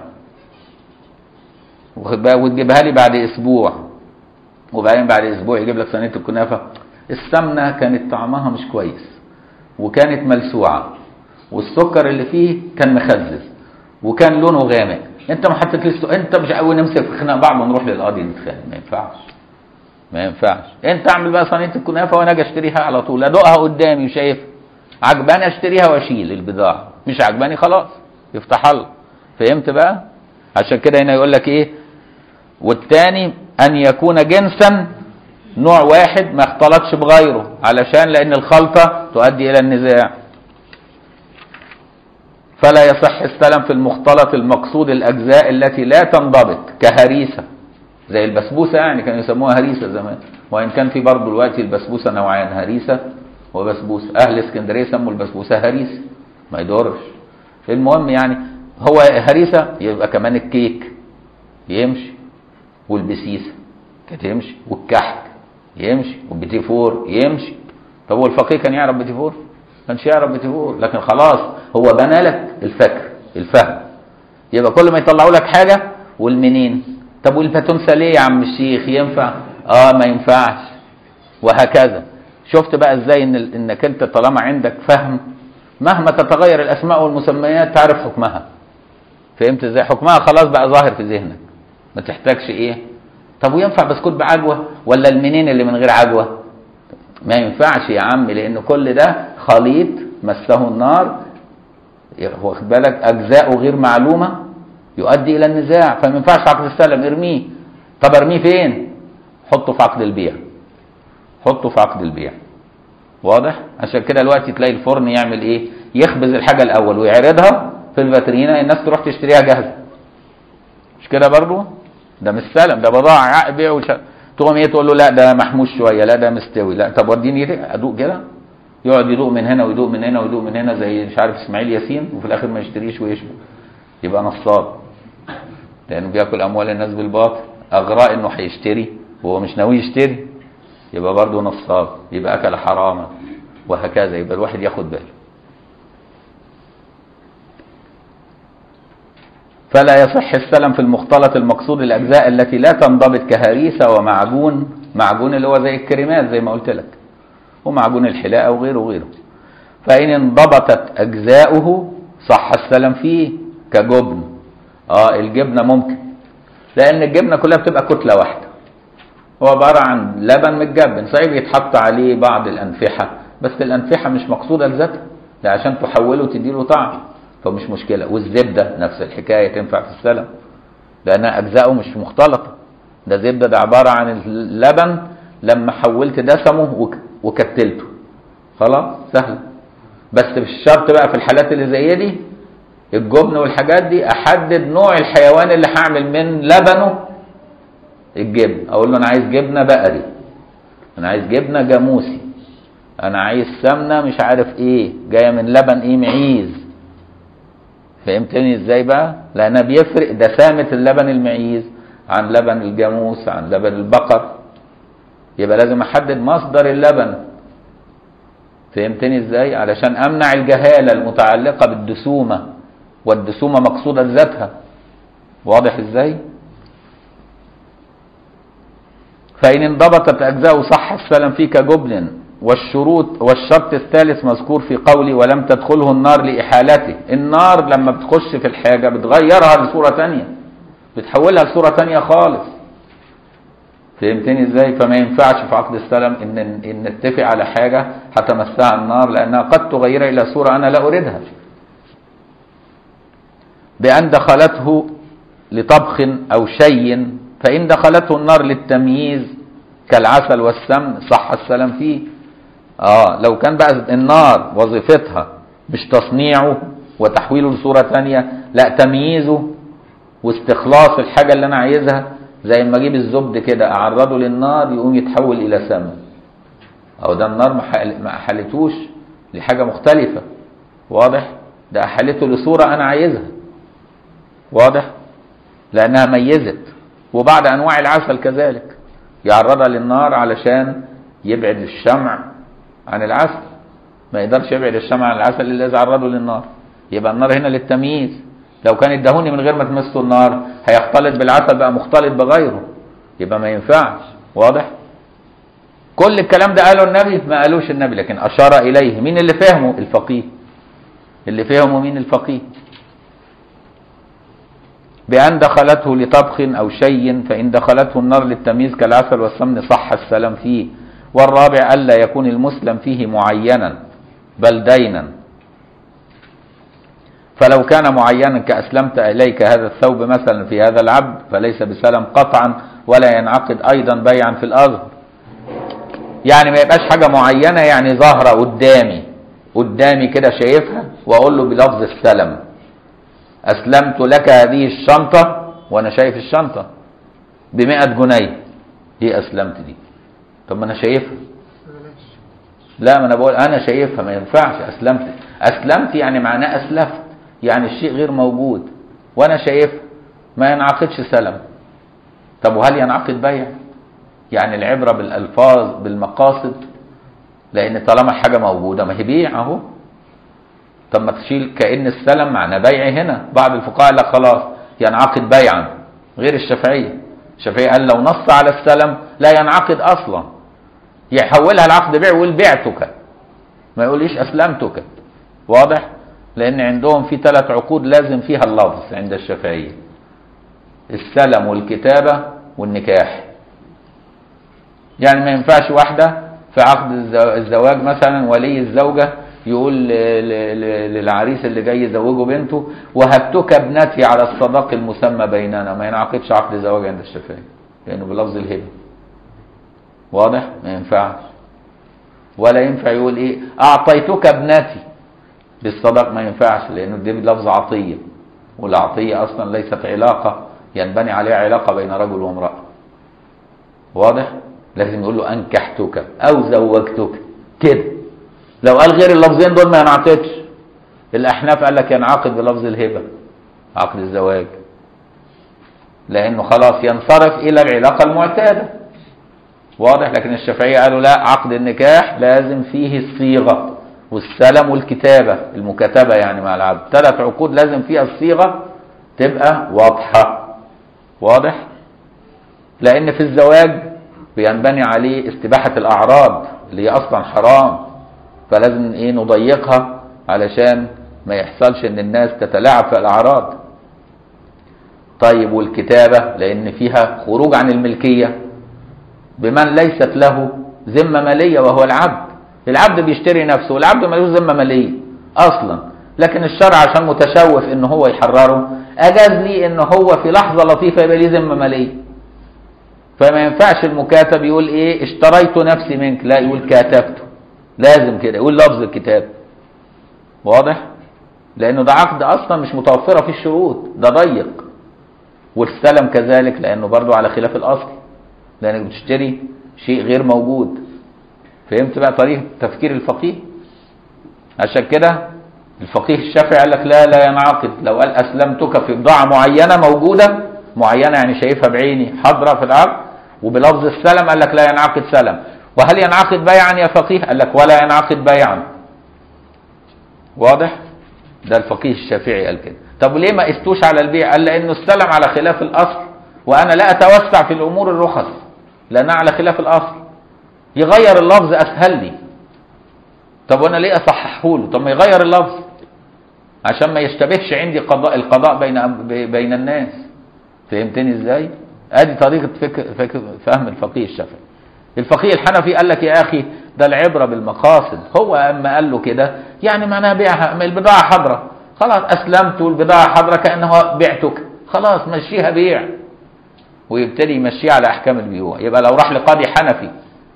وتجيبها لي بعد اسبوع، وبعدين بعد اسبوع يجيب لك صينيه الكنافه السمنه كانت طعمها مش كويس وكانت ملسوعه والسكر اللي فيه كان مخزز وكان لونه غامق، انت ما حطيتليش، انت مش قوي نمسك في خناق بعض ونروح للقاضي نتخانق، ما ينفعش ما ينفعش. انت اعمل بقى صينيه الكنافه وانا اجي اشتريها على طول، ادوقها قدامي وشايف عجباني اشتريها واشيل البضاعه، مش عجباني خلاص يفتح الله. فهمت بقى؟ عشان كده هنا يقول لك ايه؟ والتاني ان يكون جنسا، نوع واحد ما اختلطش بغيره، علشان لان الخلطه تؤدي الى النزاع. فلا يصح السلم في المختلط المقصود الاجزاء التي لا تنضبط كهريسه، زي البسبوسه يعني كانوا يسموها هريسه زمان، وان كان في برضه دلوقتي البسبوسه نوعين، هريسه وبسبوسه. اهل اسكندريه يسموا البسبوسه هريسه، ما يضرش. المهم يعني هو هريسه يبقى كمان الكيك يمشي، والبسيسه تمشي، والكحك يمشي، والبيتي فور يمشي. طب هو الفقيه كان يعرف بيتي فور؟ كانش يعرف بيتي فور، لكن خلاص هو بنى لك الفكر الفهم. يبقى كل ما يطلعوا لك حاجه والمنين، طب والباتونسه ليه يا عم الشيخ ينفع؟ اه ما ينفعش، وهكذا. شفت بقى ازاي ان انك انت طالما عندك فهم مهما تتغير الاسماء والمسميات تعرف حكمها. فهمت ازاي؟ حكمها خلاص بقى ظاهر في ذهنك، ما تحتاجش ايه. طب وينفع بسكوت بعجوه ولا المنين اللي من غير عجوه؟ ما ينفعش يا عم، لان كل ده خليط مسه النار، واخد بالك، اجزاءه غير معلومه يؤدي الى النزاع. فما ينفعش عقد السلم، ارميه. طب ارميه فين؟ حطه في عقد البيع، حطه في عقد البيع. واضح؟ عشان كده دلوقتي تلاقي الفرن يعمل ايه؟ يخبز الحاجه الاول ويعرضها في الفاترينا، الناس تروح تشتريها جاهزه. مش كده برضو؟ ده مش سلم، ده بضاعه عقد بيع وش... تقوم ايه تقول له لا ده محموش شويه، لا ده مستوي، لا طب وديني ادوق كده. يقعد يدوق من هنا ويدوق من هنا ويدوق من هنا زي مش عارف اسماعيل ياسين، وفي الاخر ما يشتريش ويشبه، يبقى نصاب، لانه بياكل اموال الناس بالباطل. اغراء انه هيشتري وهو مش ناوي يشتري، يبقى برضه نصاب، يبقى اكل حراما، وهكذا. يبقى الواحد ياخد باله. فلا يصح السلم في المختلط المقصود الاجزاء التي لا تنضبط كهريسه ومعجون، معجون اللي هو زي الكريمات زي ما قلت لك، ومعجون الحلاقه وغيره وغيره. فان انضبطت اجزاؤه صح السلم فيه، كجبن. اه الجبنه ممكن، لان الجبنه كلها بتبقى كتله واحده، هو عباره عن لبن متجبن، صحيح بيتحط عليه بعض الانفحه، بس الانفحه مش مقصوده لذاتها، ده عشان تحوله وتديله طعم، فمش مشكله. والزبده نفس الحكايه تنفع في السلم، لانها اجزاؤه مش مختلطه. ده زبده، ده عباره عن اللبن لما حولت دسمه وكتلته، خلاص سهل. بس بالشرط بقى في الحالات اللي زي دي، الجبن والحاجات دي، احدد نوع الحيوان اللي هعمل من لبنه الجبن. اقول له انا عايز جبنه بقري، انا عايز جبنه جاموسي، انا عايز سمنه مش عارف ايه جايه من لبن ايه معيز. فهمتني ازاي بقى؟ لانها بيفرق دسامه اللبن المعيز عن لبن الجاموس عن لبن البقر، يبقى لازم احدد مصدر اللبن. فهمتني ازاي؟ علشان امنع الجهاله المتعلقه بالدسومه، والدسومه مقصوده لذاتها. واضح ازاي؟ فان انضبطت اجزاء صح السلم فيه كجبن. والشروط والشرط الثالث مذكور في قولي ولم تدخله النار لاحالته. النار لما بتخش في الحاجه بتغيرها لصوره ثانيه، بتحولها لصوره ثانيه خالص. فهمتني ازاي؟ فما ينفعش في عقد السلم ان ان نتفق على حاجه هتمسها النار، لانها قد تغيرها الى صوره انا لا اريدها. بان دخلته لطبخ او شيء، فان دخلته النار للتمييز كالعسل والسمن صح السلم فيه. اه لو كان بقى النار وظيفتها مش تصنيعه وتحويله لصوره ثانيه، لا تمييزه واستخلاص الحاجه اللي انا عايزها، زي ما اجيب الزبد كده اعرضه للنار يقوم يتحول الى سمن، او ده النار ما احالتوش لحاجه مختلفه. واضح؟ ده احالته لصوره انا عايزها. واضح؟ لانها ميزت. وبعد انواع العسل كذلك يعرضها للنار علشان يبعد الشمع عن العسل، ما يقدرش يبعد الشمع عن العسل الا اذا عرضه للنار. يبقى النار هنا للتمييز. لو كان ادهوني من غير ما تمسه النار هيختلط بالعسل بقى مختلط بغيره، يبقى ما ينفعش. واضح؟ كل الكلام ده قاله النبي؟ ما قالوش النبي، لكن اشار اليه. مين اللي فهمه؟ الفقيه. اللي فيهم مين؟ الفقيه. بأن دخلته لطبخ أو شيء، فإن دخلته النار للتمييز كالعسل والسمن صح السلام فيه. والرابع ألا يكون المسلم فيه معينا بل دينا، فلو كان معينا كأسلمت إليك هذا الثوب مثلا في هذا العبد فليس بسلم قطعا، ولا ينعقد أيضا بيعا في الأظهر. يعني ما يبقاش حاجة معينة، يعني ظاهرة قدامي قدامي كده شايفها، وأقول له بلفظ السلم أسلمت لك هذه الشنطة وأنا شايف الشنطة بمئة جنيه، دي أسلمت دي. طب ما أنا شايفها. لا، ما أنا بقول أنا شايفها، ما ينفعش أسلمت. أسلمت يعني معناه أسلفت، يعني الشيء غير موجود وأنا شايفها، ما ينعقدش سلم. طب وهل ينعقد بيع؟ يعني العبرة بالألفاظ بالمقاصد، لأن طالما حاجة موجودة ما هي بيع أهو. طب ما تشيل كأن السلم معنى بيع هنا. بعض الفقهاء قال لك خلاص ينعقد بيعا، غير الشافعية. الشافعية قال لو نص على السلم لا ينعقد أصلا، يحولها العقد بيع ويقول بعتك، ما يقوليش أسلمتك. واضح؟ لأن عندهم في ثلاث عقود لازم فيها اللفظ عند الشافعية: السلم والكتابة والنكاح. يعني ما ينفعش واحدة في عقد الزواج مثلا ولي الزوجة يقول للعريس اللي جاي يزوجه بنته وهبتك ابنتي على الصداق المسمى بيننا، ما ينعقدش عقد زواج عند الشافعية لأنه بلفظ الهبة. واضح؟ ما ينفعش. ولا ينفع يقول ايه أعطيتك ابنتي بالصداق، ما ينفعش لأنه دي بلفظ عطية، والعطية أصلا ليست علاقة ينبني عليها علاقة بين رجل وامرأة. واضح؟ لازم يقول له أنكحتك أو زوجتك كده. لو قال غير اللفظين دول ما ينعقدش. الأحناف قال لك ينعقد بلفظ الهبة عقد الزواج، لأنه خلاص ينصرف إلى العلاقة المعتادة. واضح؟ لكن الشافعية قالوا لا، عقد النكاح لازم فيه الصيغة والسلم والكتابة، المكاتبة يعني مع العبد. ثلاث عقود لازم فيها الصيغة تبقى واضحة. واضح؟ لأن في الزواج بينبني عليه استباحة الأعراض اللي هي أصلا حرام، فلازم إيه نضيقها علشان ما يحصلش إن الناس تتلاعب في الأعراض. طيب والكتابة لأن فيها خروج عن الملكية بمن ليست له ذمة مالية وهو العبد. العبد بيشتري نفسه والعبد ملوش ذمة مالية أصلا، لكن الشرع عشان متشوف إن هو يحرره أجاز لي إن هو في لحظة لطيفة يبقى ليه ذمة مالية. فما ينفعش المكاتب يقول إيه اشتريت نفسي منك، لا، يقول كاتبته. لازم كده يقول لفظ الكتاب. واضح؟ لأنه ده عقد أصلا مش متوفرة فيه الشروط، ده ضيق. والسلم كذلك لأنه برضو على خلاف الأصل، لأنك بتشتري شيء غير موجود. فهمت بقى طريقة تفكير الفقيه؟ عشان كده الفقيه الشافعي قال لك لا لا ينعقد. لو قال أسلمتك في بضاعة معينة موجودة، معينة يعني شايفها بعيني حاضرة في العقد وبلفظ السلم، قال لك لا ينعقد سلم. وهل ينعقد بيعا يا فقيه؟ قال لك ولا ينعقد بيعا. واضح؟ ده الفقيه الشافعي قال كده. طب ليه ما قستوش على البيع؟ قال لأنه السلم على خلاف الأصل، وأنا لا أتوسع في الأمور الرخص لأنها على خلاف الأصل. يغير اللفظ أسهل لي. طب وأنا ليه أصححه له؟ طب ما يغير اللفظ عشان ما يشتبهش عندي قضاء القضاء بين بين الناس. فهمتني إزاي؟ أدي طريقة فكر فكر فهم الفقيه الشافعي. الفقيه الحنفي قال لك يا أخي ده العبرة بالمقاصد. هو أما قال له كده يعني معناها بيعها، البضاعة حضرة، خلاص أسلمت والبضاعة حضرة كأنه بعتك، خلاص مشيها بيع، ويبتدي يمشيها على أحكام البيوع. يبقى لو راح لقاضي حنفي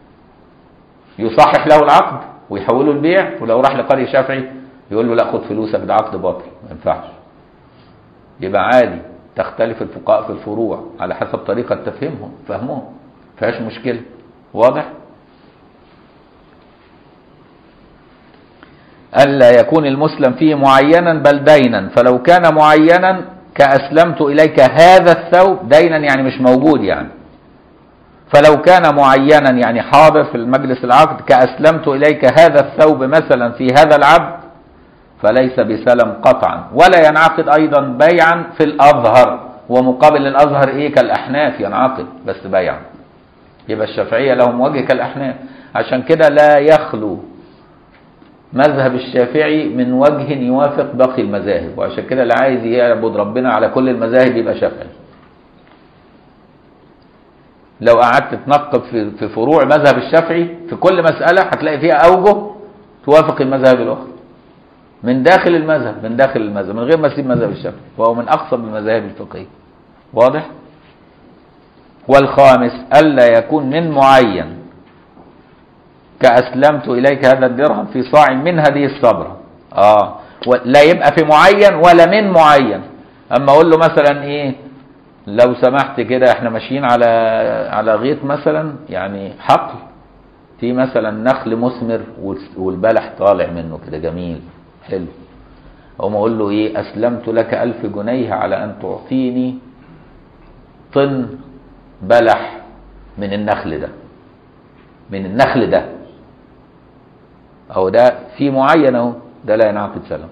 يصحح له العقد ويحوله البيع، ولو راح لقاضي شافعي يقول له لا خد فلوسك ده عقد باطل ما ينفعش. يبقى عادي تختلف الفقهاء في الفروع على حسب طريقة تفهمهم فهمهم، فيهاش مشكلة. واضح؟ ألا يكون المسلم فيه معينا بل دينا، فلو كان معينا كأسلمت إليك هذا الثوب، دينا يعني مش موجود يعني. فلو كان معينا يعني حاضر في المجلس العقد كأسلمت إليك هذا الثوب مثلا في هذا العبد، فليس بسلم قطعا، ولا ينعقد أيضا بيعا في الأظهر. ومقابل الأظهر إيه؟ كالأحناف ينعقد بس بيعا. يبقى الشافعية لهم وجه كالأحناف. عشان كده لا يخلو مذهب الشافعي من وجه يوافق باقي المذاهب، وعشان كده اللي عايز يعبد ربنا على كل المذاهب يبقى شافعي. لو قعدت تنقب في في فروع مذهب الشافعي في كل مسألة هتلاقي فيها أوجه توافق المذاهب الأخرى من داخل المذهب، من داخل المذهب من غير ما تسيب مذهب الشافعي، وهو من أقصى المذاهب الفقهية. واضح؟ والخامس ألا يكون من معين كأسلمت إليك هذا الدرهم في صاع من هذه الصبرة. آه لا يبقى في معين ولا من معين. أما أقول له مثلا إيه، لو سمحت كده احنا ماشيين على على غيط مثلا، يعني حقل في مثلا نخل مثمر والبلح طالع منه كده جميل حلو، أقوم أقول له إيه، أسلمت لك ألف جنيه على أن تعطيني طن بلح من النخل ده، من النخل ده، أو ده في معين أهو، ده لا ينعقد سلام.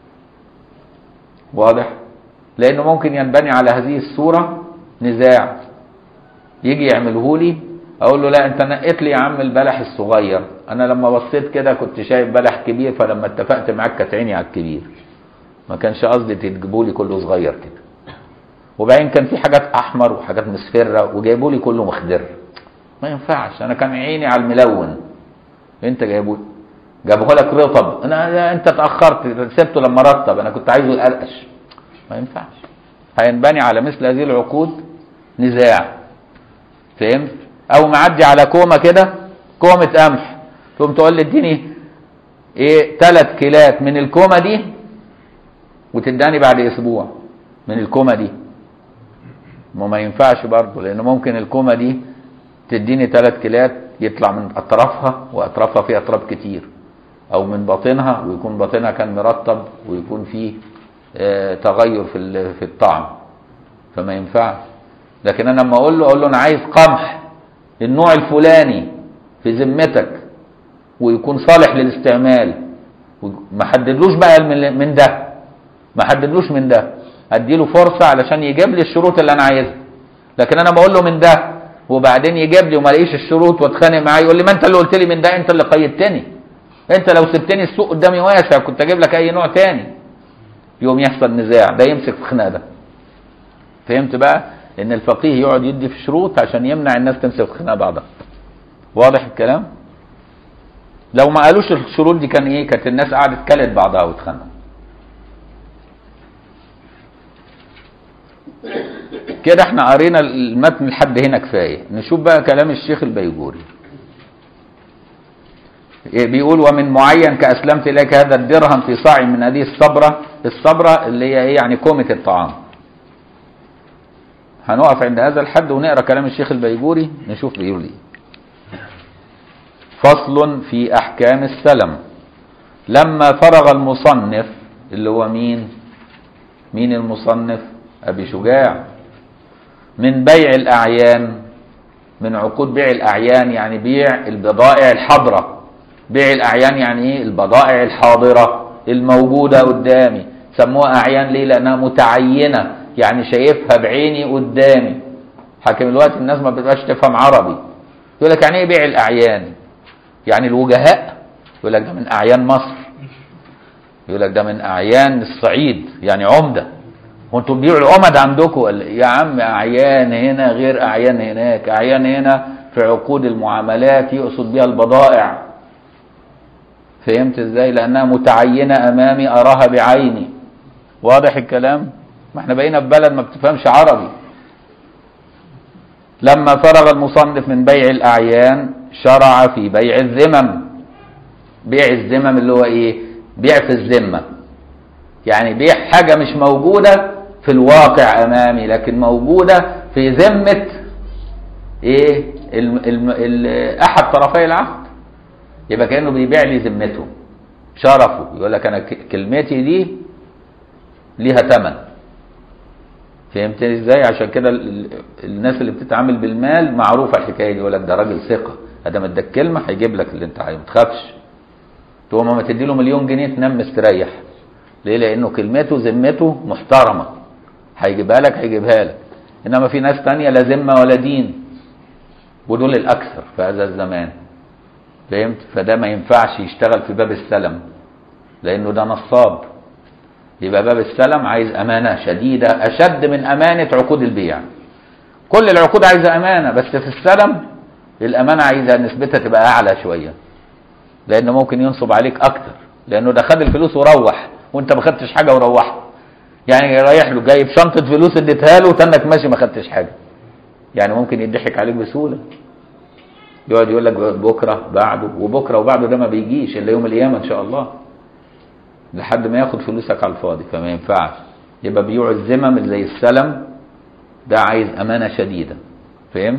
واضح؟ لأنه ممكن ينبني على هذه الصورة نزاع، يجي يعمله لي أقول له لا أنت نقيت لي يا عم البلح الصغير، أنا لما بصيت كده كنت شايف بلح كبير، فلما اتفقت معاك كانت عيني على الكبير، ما كانش قصدي تجيبوا لي كله صغير كده. وبعدين كان في حاجات أحمر وحاجات مصفرة وجايبوا لي كله مخضر، ما ينفعش، أنا كان عيني على الملون، أنت جايبوا جابوه لك رطب، أنا أنت اتأخرت سبته لما رطب، أنا كنت عايزه يقرقش، ما ينفعش. هينبني على مثل هذه العقود نزاع. فهمت؟ او معدي على كومه كده، كومه قمح، تقوم تقول لي اديني ايه ثلاث كيلات من الكومه دي وتداني بعد اسبوع من الكومه دي، ما ما ينفعش برضه، لان ممكن الكومه دي تديني ثلاث كيلات يطلع من اطرافها، واطرافها فيها اطراف كتير، او من باطنها ويكون باطنها كان مرطب ويكون فيه اه تغير في في الطعم، فما ينفعش. لكن انا لما اقول له اقول له انا عايز قمح النوع الفلاني في ذمتك ويكون صالح للاستعمال، ما حددلوش بقى من ده، ما حددلوش من ده، اديله فرصه علشان يجيب لي الشروط اللي انا عايزها. لكن انا بقول له من ده وبعدين يجيب لي وما الاقيش الشروط واتخانق معاه، يقول لي ما انت اللي قلت لي من ده، انت اللي قيدتني، انت لو سبتني السوق قدامي واسع كنت اجيب لك اي نوع تاني. يوم يحصل نزاع، ده يمسك في خناقه. فهمت بقى ان الفقيه يقعد يدي في شروط عشان يمنع الناس تمسك في خناقه بعضها. واضح الكلام؟ لو ما قالوش الشروط دي كان ايه، كانت الناس قعدت كلت بعضها واتخانقوا. كده احنا قرينا المتن لحد هنا كفايه، نشوف بقى كلام الشيخ البيجوري. بيقول ومن معين كأسلمت إليك هذا الدرهم في صاع من هذه الصبرة، الصبرة اللي هي ايه يعني كومة الطعام. هنقف عند هذا الحد ونقرا كلام الشيخ البيجوري نشوف بيقول ايه. فصل في احكام السلم. لما فرغ المصنف، اللي هو مين مين المصنف؟ ابي شجاع، من بيع الاعيان، من عقود بيع الاعيان يعني بيع البضائع الحاضره. بيع الاعيان يعني ايه؟ البضائع الحاضره الموجوده قدامي. سموها اعيان ليه؟ لانها متعينه، يعني شايفها بعيني قدامي. حاكم الوقت الناس ما بتبقاش تفهم عربي، يقول لك يعني ايه بيع الاعيان؟ يعني الوجهاء يقول لك ده من اعيان مصر، يقول لك ده من اعيان الصعيد يعني عمده. وانتم بتبيعوا العمد عندكم؟ يا عم اعيان هنا غير اعيان هناك. اعيان هنا في عقود المعاملات يقصد بها البضائع. فهمت ازاي؟ لانها متعينه امامي اراها بعيني. واضح الكلام؟ ما احنا بقينا في بلد ما بتفهمش عربي. لما فرغ المصنف من بيع الاعيان شرع في بيع الذمم. بيع الذمم اللي هو ايه؟ بيع في الذمه، يعني بيع حاجه مش موجوده في الواقع امامي لكن موجوده في ذمه ايه؟ ال ال ال احد طرفي العقد. يبقى كانه بيبيع لي ذمته، شرفه. يقول لك انا كلمتي دي ليها ثمن. فهمتني ازاي؟ عشان كده الناس اللي بتتعامل بالمال معروفه الحكايه دي، يقول لك ده راجل ثقه، ادام اداك كلمه هيجيب لك اللي انت عايزه، ما تخافش. تقوم ما تدي له مليون جنيه تنام مستريح. ليه؟ لانه كلمته ذمته محترمه، هيجيبها لك هيجيبها لك. انما في ناس ثانيه لا ذمه ولا دين، ودول الاكثر في هذا الزمان. فهمت؟ فده ما ينفعش يشتغل في باب السلم. لأنه ده نصاب. يبقى باب السلم عايز أمانة شديدة أشد من أمانة عقود البيع. كل العقود عايزة أمانة، بس في السلم الأمانة عايزة نسبتها تبقى أعلى شوية، لأنه ممكن ينصب عليك أكتر، لأنه ده خد الفلوس وروح وأنت ما خدتش حاجة وروحت. يعني رايح له جايب شنطة فلوس اديتها له وتنك ماشي ما خدتش حاجة، يعني ممكن يضحك عليك بسهولة. يقعد يقول لك بكرة بعده، وبكرة وبعده ده ما بيجيش إلا يوم القيامة إن شاء الله، لحد ما ياخد فلوسك على الفاضي. فما ينفعش. يبقى بيوع الذمم اللي زي السلم ده عايز أمانة شديدة. فهمت؟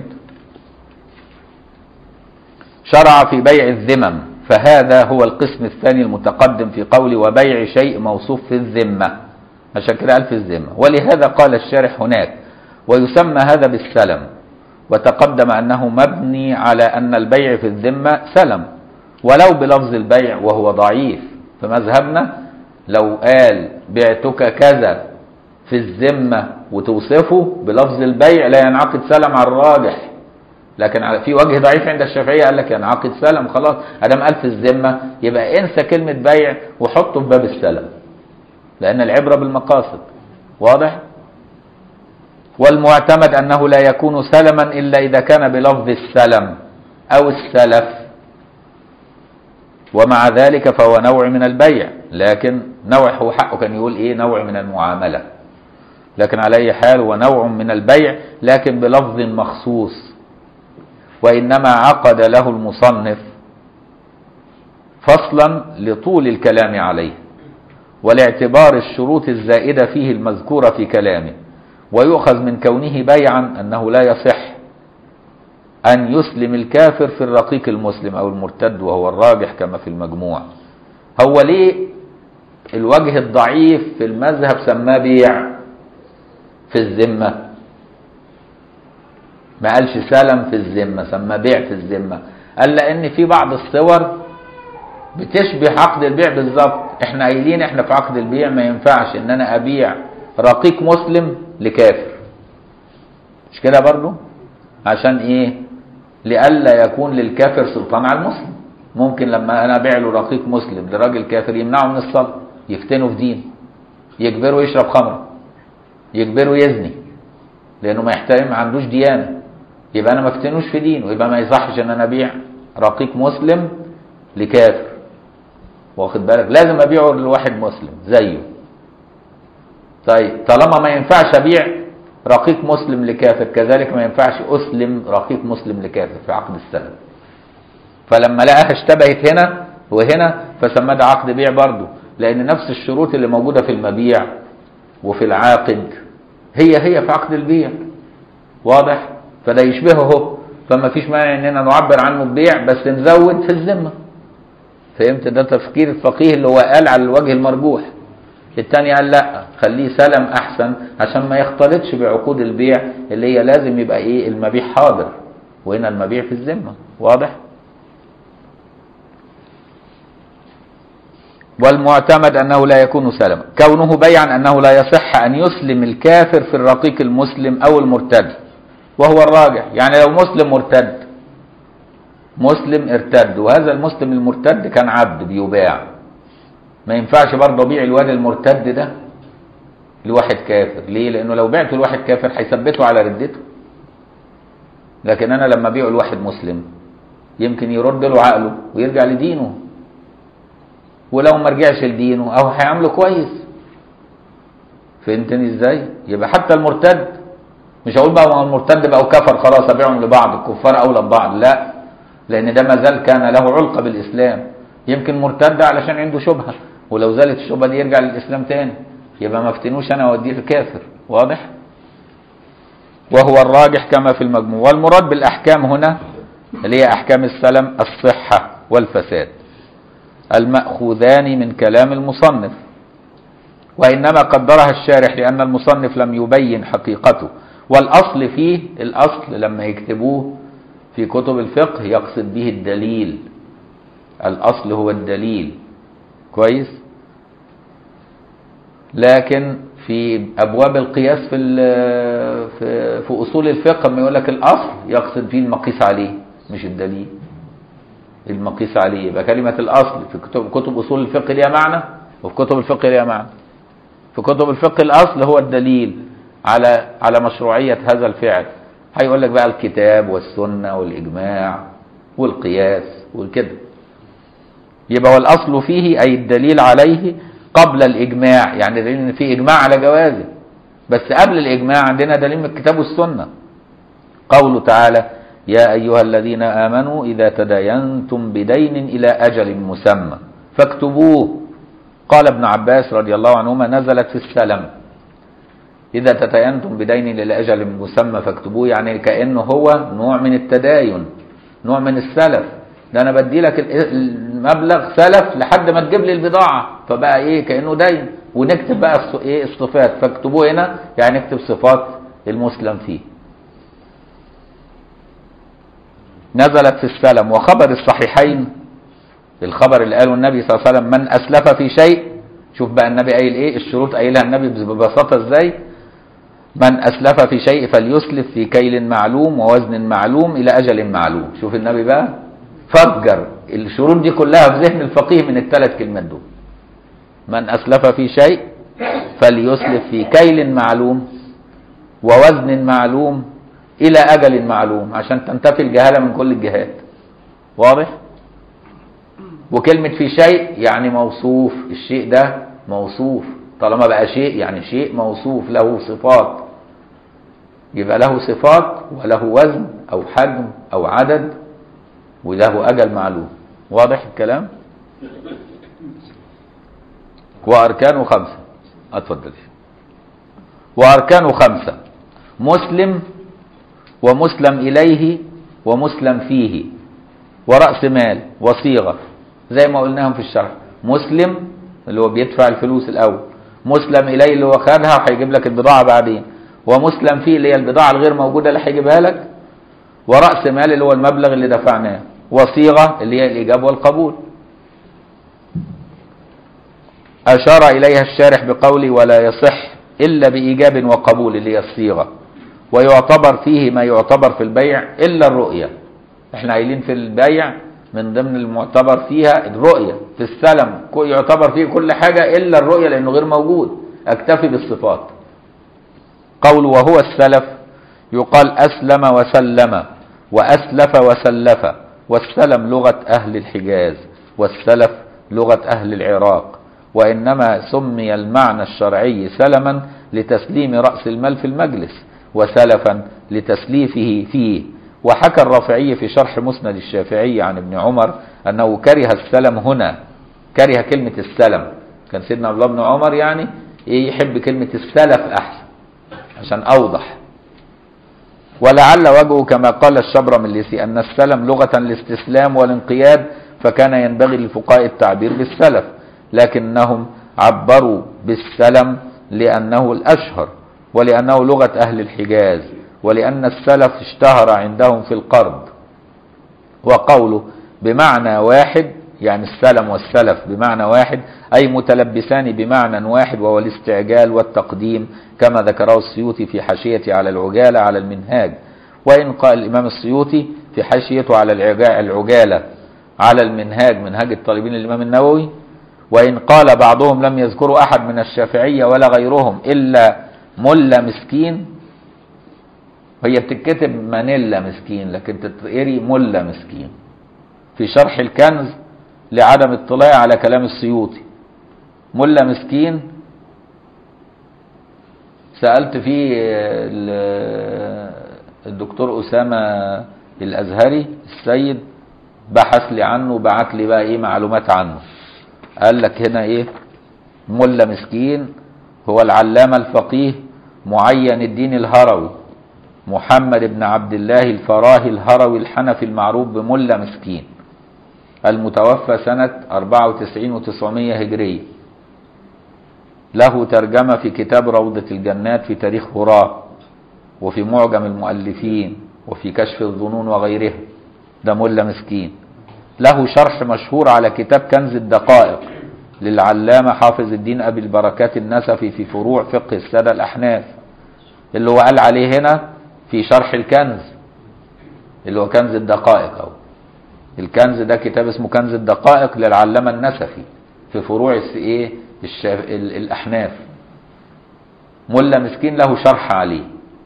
شرع في بيع الذمم، فهذا هو القسم الثاني المتقدم في قول وبيع شيء موصوف في الذمة، عشان كده قال في الذمة. ولهذا قال الشارح هناك ويسمى هذا بالسلم، وتقدم أنه مبني على أن البيع في الذمة سلم ولو بلفظ البيع، وهو ضعيف في مذهبنا. لو قال بعتك كذا في الذمة وتوصفه بلفظ البيع لا ينعقد سلم على الراجح، لكن في وجه ضعيف عند الشافعية قال لك ينعقد سلم. خلاص ادام قال في الذمة يبقى انسى كلمة بيع وحطه في باب السلم، لأن العبرة بالمقاصد. واضح؟ والمعتمد أنه لا يكون سلما إلا إذا كان بلفظ السلم أو السلف، ومع ذلك فهو نوع من البيع، لكن نوع هو حقه كان يقول إيه نوع من المعاملة، لكن على أي حال هو نوع من البيع لكن بلفظ مخصوص. وإنما عقد له المصنف فصلا لطول الكلام عليه ولاعتبار الشروط الزائدة فيه المذكورة في كلامه، ويؤخذ من كونه بيعا أنه لا يصح أن يسلم الكافر في الرقيق المسلم أو المرتد، وهو الراجح كما في المجموع. هو ليه الوجه الضعيف في المذهب سماه بيع في الذمة؟ ما قالش سلم في الذمة، سماه بيع في الذمة. قال لأن في بعض الصور بتشبه عقد البيع بالظبط. احنا قايلين احنا في عقد البيع ما ينفعش ان انا ابيع رقيق مسلم لكافر، مش كده برضو؟ عشان ايه؟ لئلا يكون للكافر سلطان على المسلم. ممكن لما انا ابيع له رقيق مسلم لراجل كافر يمنعه من الصلاة، يفتنه في دين، يجبره يشرب خمر، يجبره يزني، لانه ما يحترم ما عندوش ديانة، يبقى انا ما افتنوش في دينه، يبقى ما يصحش ان انا ابيع رقيق مسلم لكافر. واخد بالك؟ لازم ابيعه لواحد مسلم زيه. طيب طالما ما ينفعش ابيع رقيق مسلم لكافر، كذلك ما ينفعش اسلم رقيق مسلم لكافر في عقد السلم. فلما لقاها اشتبهت هنا وهنا فسماه ده عقد بيع برضه، لان نفس الشروط اللي موجوده في المبيع وفي العاقد هي هي في عقد البيع. واضح؟ فده يشبهه، فما فيش مانع اننا نعبر عنه ببيع بس نزود في الذمه. فهمت؟ ده تفكير الفقيه اللي هو قال على الوجه المرجوح. الثاني قال لا خليه سلم احسن عشان ما يختلطش بعقود البيع اللي هي لازم يبقى ايه المبيع حاضر، وهنا المبيع في الذمه. واضح؟ والمعتمد انه لا يكون سلما، كونه بيعا انه لا يصح ان يسلم الكافر في الرقيق المسلم او المرتد، وهو الراجح. يعني لو مسلم مرتد، مسلم ارتد وهذا المسلم المرتد كان عبد بيباع، ما ينفعش برضه ابيع الواد المرتد ده لواحد كافر. ليه؟ لانه لو بعته لواحد كافر هيثبته على ردته، لكن انا لما ابيعه لواحد مسلم يمكن يرد له عقله ويرجع لدينه، ولو ما رجعش لدينه او هيعامله كويس. فهمتني ازاي؟ يبقى حتى المرتد مش هقول بقى ما المرتد بقى وكفر خلاص ابيعهم لبعض، الكفار اولى ببعض، لا، لان ده ما زال كان له علقه بالاسلام. يمكن مرتد علشان عنده شبهه، ولو زالت الشبهه دي يرجع للاسلام تاني، يبقى ما افتنوش انا اوديه الكافر. واضح؟ وهو الراجح كما في المجموع. والمراد بالاحكام هنا اللي هي احكام السلم الصحه والفساد المأخوذان من كلام المصنف، وإنما قدرها الشارح لأن المصنف لم يبين حقيقته. والأصل فيه، الأصل لما يكتبوه في كتب الفقه يقصد به الدليل، الأصل هو الدليل. كويس؟ لكن في أبواب القياس في في, في أصول الفقه لما يقول لك الأصل يقصد فيه المقيس عليه مش الدليل. المقيس عليه يبقى كلمة الأصل في كتب, كتب أصول الفقه ليها معنى، وفي كتب الفقه ليها معنى. في كتب الفقه الأصل هو الدليل على على مشروعية هذا الفعل. هيقول لك بقى الكتاب والسنة والإجماع والقياس وكده. يبقى والأصل فيه أي الدليل عليه قبل الإجماع، يعني دليل إن في إجماع على جوازه، بس قبل الإجماع عندنا دليل من الكتاب والسنة. قوله تعالى: يا أيها الذين آمنوا إذا تداينتم بدين إلى أجل مسمى فاكتبوه. قال ابن عباس رضي الله عنهما: نزلت في السلم، إذا تداينتم بدين إلى أجل مسمى فاكتبوه، يعني كأنه هو نوع من التداين، نوع من السلف. ده أنا بدي لك المبلغ سلف لحد ما تجيب لي البضاعة، فبقى إيه كأنه دين. ونكتب بقى إيه الصفات، فاكتبوه هنا يعني نكتب صفات المسلم فيه. نزلت في السلم. وخبر الصحيحين، الخبر اللي قاله النبي صلى الله عليه وسلم: من أسلف في شيء. شوف بقى النبي قايل إيه، الشروط قايلها النبي ببساطة إزاي: من أسلف في شيء فليسلف في كيل معلوم ووزن معلوم إلى أجل معلوم. شوف النبي بقى فجر الشروط دي كلها في ذهن الفقيه من الثلاث كلمات دول. من أسلف في شيء فليسلف في كيل معلوم ووزن معلوم إلى أجل معلوم، عشان تنتفي الجهالة من كل الجهات. واضح؟ وكلمة في شيء يعني موصوف، الشيء ده موصوف، طالما بقى شيء يعني شيء موصوف له صفات، يبقى له صفات وله وزن أو حجم أو عدد وله أجل معلوم. واضح الكلام؟ وأركانه خمسة. أتفضل. وأركانه خمسة: مسلم ومسلم إليه ومسلم فيه ورأس مال وصيغة، زي ما قلناهم في الشرح. مسلم اللي هو بيدفع الفلوس الأول، مسلم إليه اللي هو خدها وهيجيب لك البضاعة بعدين، ومسلم فيه اللي هي البضاعة الغير موجودة اللي هيجيبها لك، ورأس مال اللي هو المبلغ اللي دفعناه، وصيغة اللي هي الإيجاب والقبول. أشار إليها الشارح بقوله: ولا يصح إلا بإيجاب وقبول، اللي هي الصيغة. ويعتبر فيه ما يعتبر في البيع إلا الرؤية. احنا قايلين في البيع من ضمن المعتبر فيها الرؤية، في السلم يعتبر فيه كل حاجة إلا الرؤية لأنه غير موجود، أكتفي بالصفات. قول وهو السلف يقال أسلم وسلم وأسلف وسلف، والسلم لغة أهل الحجاز والسلف لغة أهل العراق، وإنما سمي المعنى الشرعي سلما لتسليم رأس المال في المجلس، وسلفا لتسليفه فيه. وحكى الرافعي في شرح مسند الشافعي عن ابن عمر أنه كره السلم هنا، كره كلمة السلم. كان سيدنا عبد الله بن عمر يعني يحب كلمة السلف أحسن عشان أوضح. ولعل وجهه كما قال الشبرمليسي أن السلم لغة الاستسلام والانقياد، فكان ينبغي للفقهاء التعبير بالسلف، لكنهم عبروا بالسلم لأنه الأشهر، ولأنه لغة أهل الحجاز، ولأن السلف اشتهر عندهم في القرض. وقوله بمعنى واحد يعني السلم والسلف بمعنى واحد أي متلبسان بمعنى واحد، وهو الاستعجال والتقديم، كما ذكره السيوطي في حاشيته على العجالة على المنهاج. وإن قال الإمام السيوطي في حاشيته على العجالة على المنهاج، منهاج الطالبين للإمام النووي، وإن قال بعضهم لم يذكروا أحد من الشافعية ولا غيرهم إلا ملا مسكين. هي بتتكتب مانيلا مسكين لكن تتقري ملا مسكين. في شرح الكنز لعدم اطلاع على كلام السيوطي، ملا مسكين سألت فيه الدكتور أسامة الأزهري السيد، بحث لي عنه وبعت لي بقى ايه معلومات عنه. قال لك هنا ايه، ملا مسكين هو العلامة الفقيه معين الدين الهروي محمد بن عبد الله الفراهي الهروي الحنفي المعروف بملا مسكين، المتوفى سنة أربعة وتسعين وتسعمائة هجرية. له ترجمة في كتاب روضة الجنات في تاريخ هراء، وفي معجم المؤلفين، وفي كشف الظنون وغيرها. ده ملا مسكين. له شرح مشهور على كتاب كنز الدقائق للعلامة حافظ الدين أبي البركات النسفي في فروع فقه السادة الأحناف، اللي هو قال عليه هنا في شرح الكنز اللي هو كنز الدقائق. أو الكنز ده كتاب اسمه كنز الدقائق للعلامة النسفي في فروع ايه الشاف... ال... الأحناف. ملا مسكين له شرح عليه.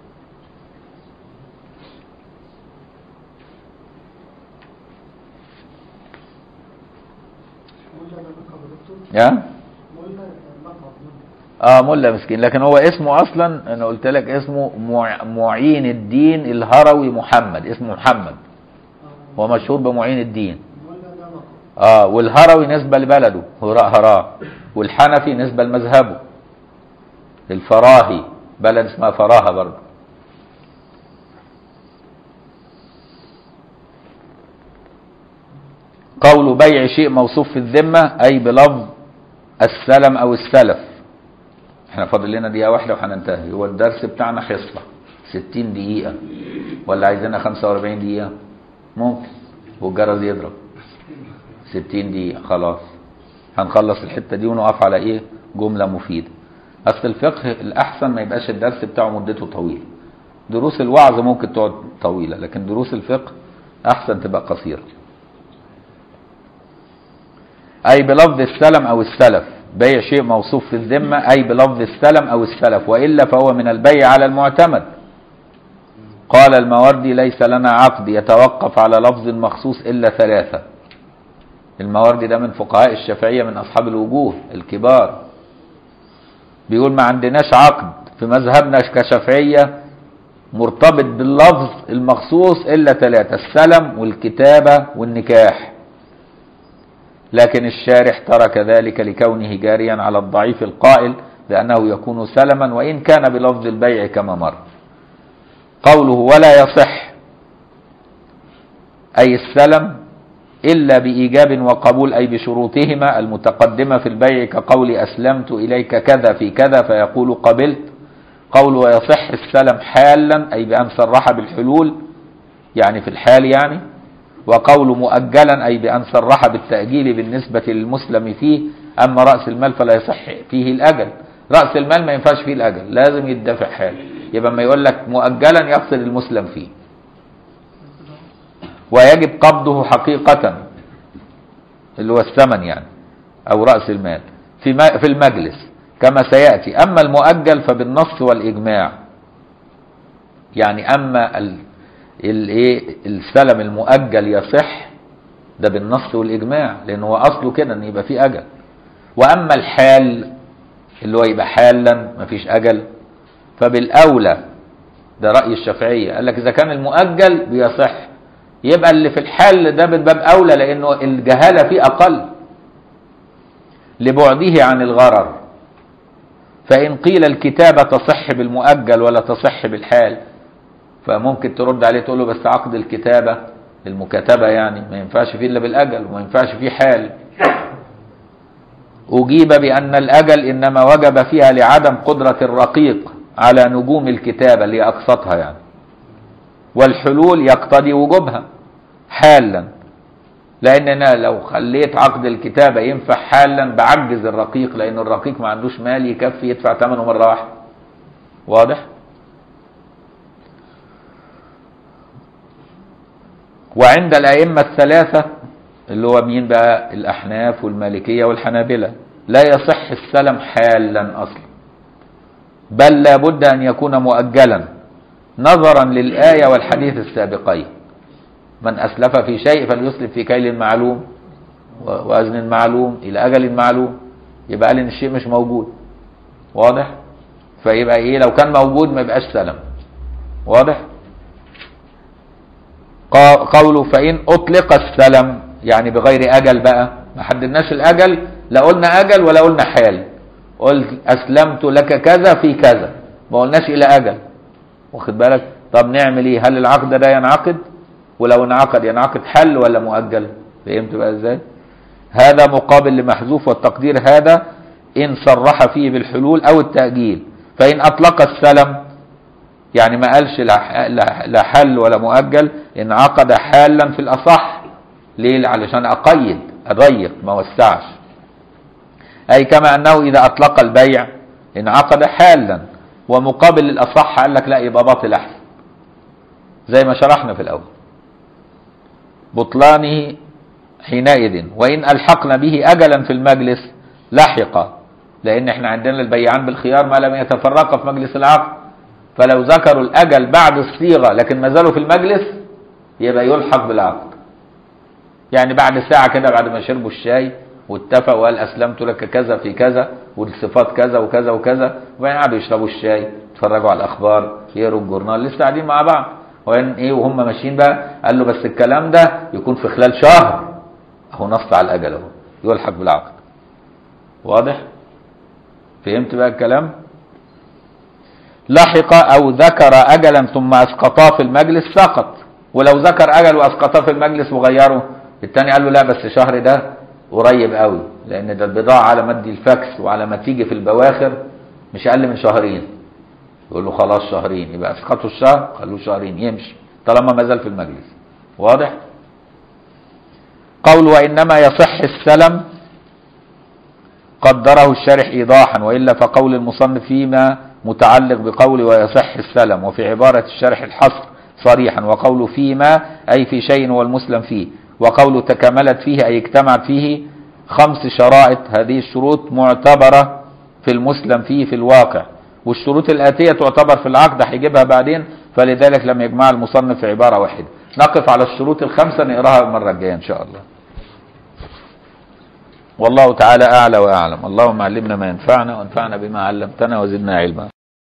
يا اه ملا مسكين، لكن هو اسمه اصلا انا قلت لك اسمه مع... معين الدين الهروي محمد، اسمه محمد، هو مشهور بمعين الدين. اه والهروي نسبة لبلده هراء هراء، والحنفي نسبة لمذهبه. الفراهي بلد اسمها فراهة برضه. قول بيع شيء موصوف في الذمة أي بلفظ السلم أو السلف. احنا فاضل لنا دقيقة واحدة وهننتهي، هو الدرس بتاعنا حصة ستين دقيقة ولا عايزينها خمسة وأربعين دقيقة؟ ممكن، والجرس يضرب. ستين دقيقة خلاص هنخلص الحتة دي ونقف على ايه؟ جملة مفيدة. اصل الفقه الاحسن ما يبقاش الدرس بتاعه مدته طويلة. دروس الوعظ ممكن تقعد طويلة، لكن دروس الفقه احسن تبقى قصيرة. اي بلفظ السلم او السلف، بيع شيء موصوف في الذمة اي بلفظ السلم او السلف، وإلا فهو من البيع على المعتمد. قال الماوردي ليس لنا عقد يتوقف على لفظ مخصوص إلا ثلاثة. الماوردي ده من فقهاء الشافعية، من أصحاب الوجوه الكبار، بيقول ما عندناش عقد في مذهبنا كشافعية مرتبط باللفظ المخصوص إلا ثلاثة: السلم والكتابة والنكاح. لكن الشارح ترك ذلك لكونه جاريا على الضعيف القائل بأنه يكون سلما وإن كان بلفظ البيع كما مر. قوله ولا يصح أي السلم إلا بإيجاب وقبول أي بشروطهما المتقدمة في البيع، كقول أسلمت إليك كذا في كذا فيقول قبلت. قول ويصح السلم حالا أي بأن صرح بالحلول، يعني في الحال يعني. وقول مؤجلا أي بأن صرح بالتأجيل بالنسبة للمسلم فيه، أما رأس المال فلا يصح فيه الأجل. رأس المال ما ينفعش فيه الأجل، لازم يدفع حال. يبقى ما يقول لك مؤجلا يقصد المسلم فيه. ويجب قبضه حقيقة اللي هو الثمن يعني أو رأس المال في في المجلس كما سيأتي. أما المؤجل فبالنص والإجماع، يعني أما الايه السلم المؤجل يصح ده بالنص والإجماع، لأنه هو أصله كده أن يبقى فيه أجل. وأما الحال اللي هو يبقى حالا مفيش أجل فبالأولى، ده رأي الشافعية، قال لك إذا كان المؤجل بيصح يبقى اللي في الحال ده بباب أولى، لأنه الجهالة فيه أقل لبعده عن الغرر. فإن قيل الكتابة تصح بالمؤجل ولا تصح بالحال، فممكن ترد عليه تقول له بس عقد الكتابة المكاتبة يعني ما ينفعش فيه إلا بالأجل وما ينفعش فيه حال. أجيب بأن الأجل إنما وجب فيها لعدم قدرة الرقيق على نجوم الكتابة اللي أقسطها يعني، والحلول يقتضي وجوبها حالا، لأننا لو خليت عقد الكتابة ينفع حالا بعجز الرقيق، لأن الرقيق ما عندوش مال يكفي يدفع ثمنه مرة واحدة. واضح؟ وعند الأئمة الثلاثة اللي هو مين بقى؟ الأحناف والمالكية والحنابلة، لا يصح السلم حالا أصلا، بل لا بد أن يكون مؤجلا نظرا للآية والحديث السابقين: من أسلف في شيء فليسلف في كيل معلوم وأزن معلوم إلى أجل معلوم. يبقى قال إن الشيء مش موجود. واضح؟ فيبقى إيه لو كان موجود ما يبقاش سلم. واضح؟ قوله فإن أطلق السلم يعني بغير أجل بقى، ما حددناش الأجل، لا قلنا أجل ولا قلنا حال. قلت أسلمت لك كذا في كذا، ما قلناش إلى أجل. واخد بالك؟ طب نعمل إيه؟ هل العقد ده ينعقد؟ ولو انعقد ينعقد حل ولا مؤجل؟ فهمت بقى إزاي؟ هذا مقابل لمحذوف، والتقدير هذا إن صرح فيه بالحلول أو التأجيل. فإن أطلق السلم يعني ما قالش لا حل ولا مؤجل، انعقد حالا في الأصح. ليه؟ علشان أقيد أضيق ما وسعش. أي كما أنه إذا أطلق البيع انعقد حالا، ومقابل الأصح قال لك لا يبقى باطل أحسن، زي ما شرحنا في الأول. بطلانه حينئذ وإن ألحقنا به أجلا في المجلس لحق لان احنا عندنا البيعان بالخيار ما لم يتفرقا في مجلس العقد، فلو ذكروا الاجل بعد الصيغه لكن ما زالوا في المجلس يبقى يلحق بالعقد. يعني بعد ساعه كده بعد ما شربوا الشاي واتفقوا وقال اسلمت لك كذا في كذا والصفات كذا وكذا وكذا، وبعدين قعدوا يشربوا الشاي يتفرجوا على الاخبار يقروا الجورنال لسه قاعدين مع بعض، وين ايه وهم ماشيين بقى قال له بس الكلام ده يكون في خلال شهر، اهو نص على الاجل اهو يلحق بالعقد. واضح؟ فهمت بقى الكلام؟ لحق او ذكر اجلا ثم اسقطاه في المجلس سقط، ولو ذكر اجل واسقطاه في المجلس وغيره الثاني قال له لا بس شهر ده قريب قوي، لان ده البضاعه على ما تدي الفاكس وعلى ما تيجي في البواخر مش اقل من شهرين، يقول له خلاص شهرين، يبقى اسقطوا الشهر خلوه شهرين يمشي طالما ما زال في المجلس. واضح؟ قول وانما يصح السلم قدره الشارح ايضاحا، والا فقول المصنف فيما متعلق بقول ويصح السلم، وفي عباره الشارح الحصر صريحا، وقول فيما اي في شيء هو المسلم فيه، وقول تكاملت فيه اي اجتمعت فيه خمس شرائط، هذه الشروط معتبره في المسلم فيه في الواقع، والشروط الاتيه تعتبر في العقد هيجيبها بعدين، فلذلك لم يجمع المصنف في عباره واحده. نقف على الشروط الخمسه نقراها المره الجايه ان شاء الله. والله تعالى اعلى واعلم. اللهم علمنا ما ينفعنا وانفعنا بما علمتنا وزدنا علما.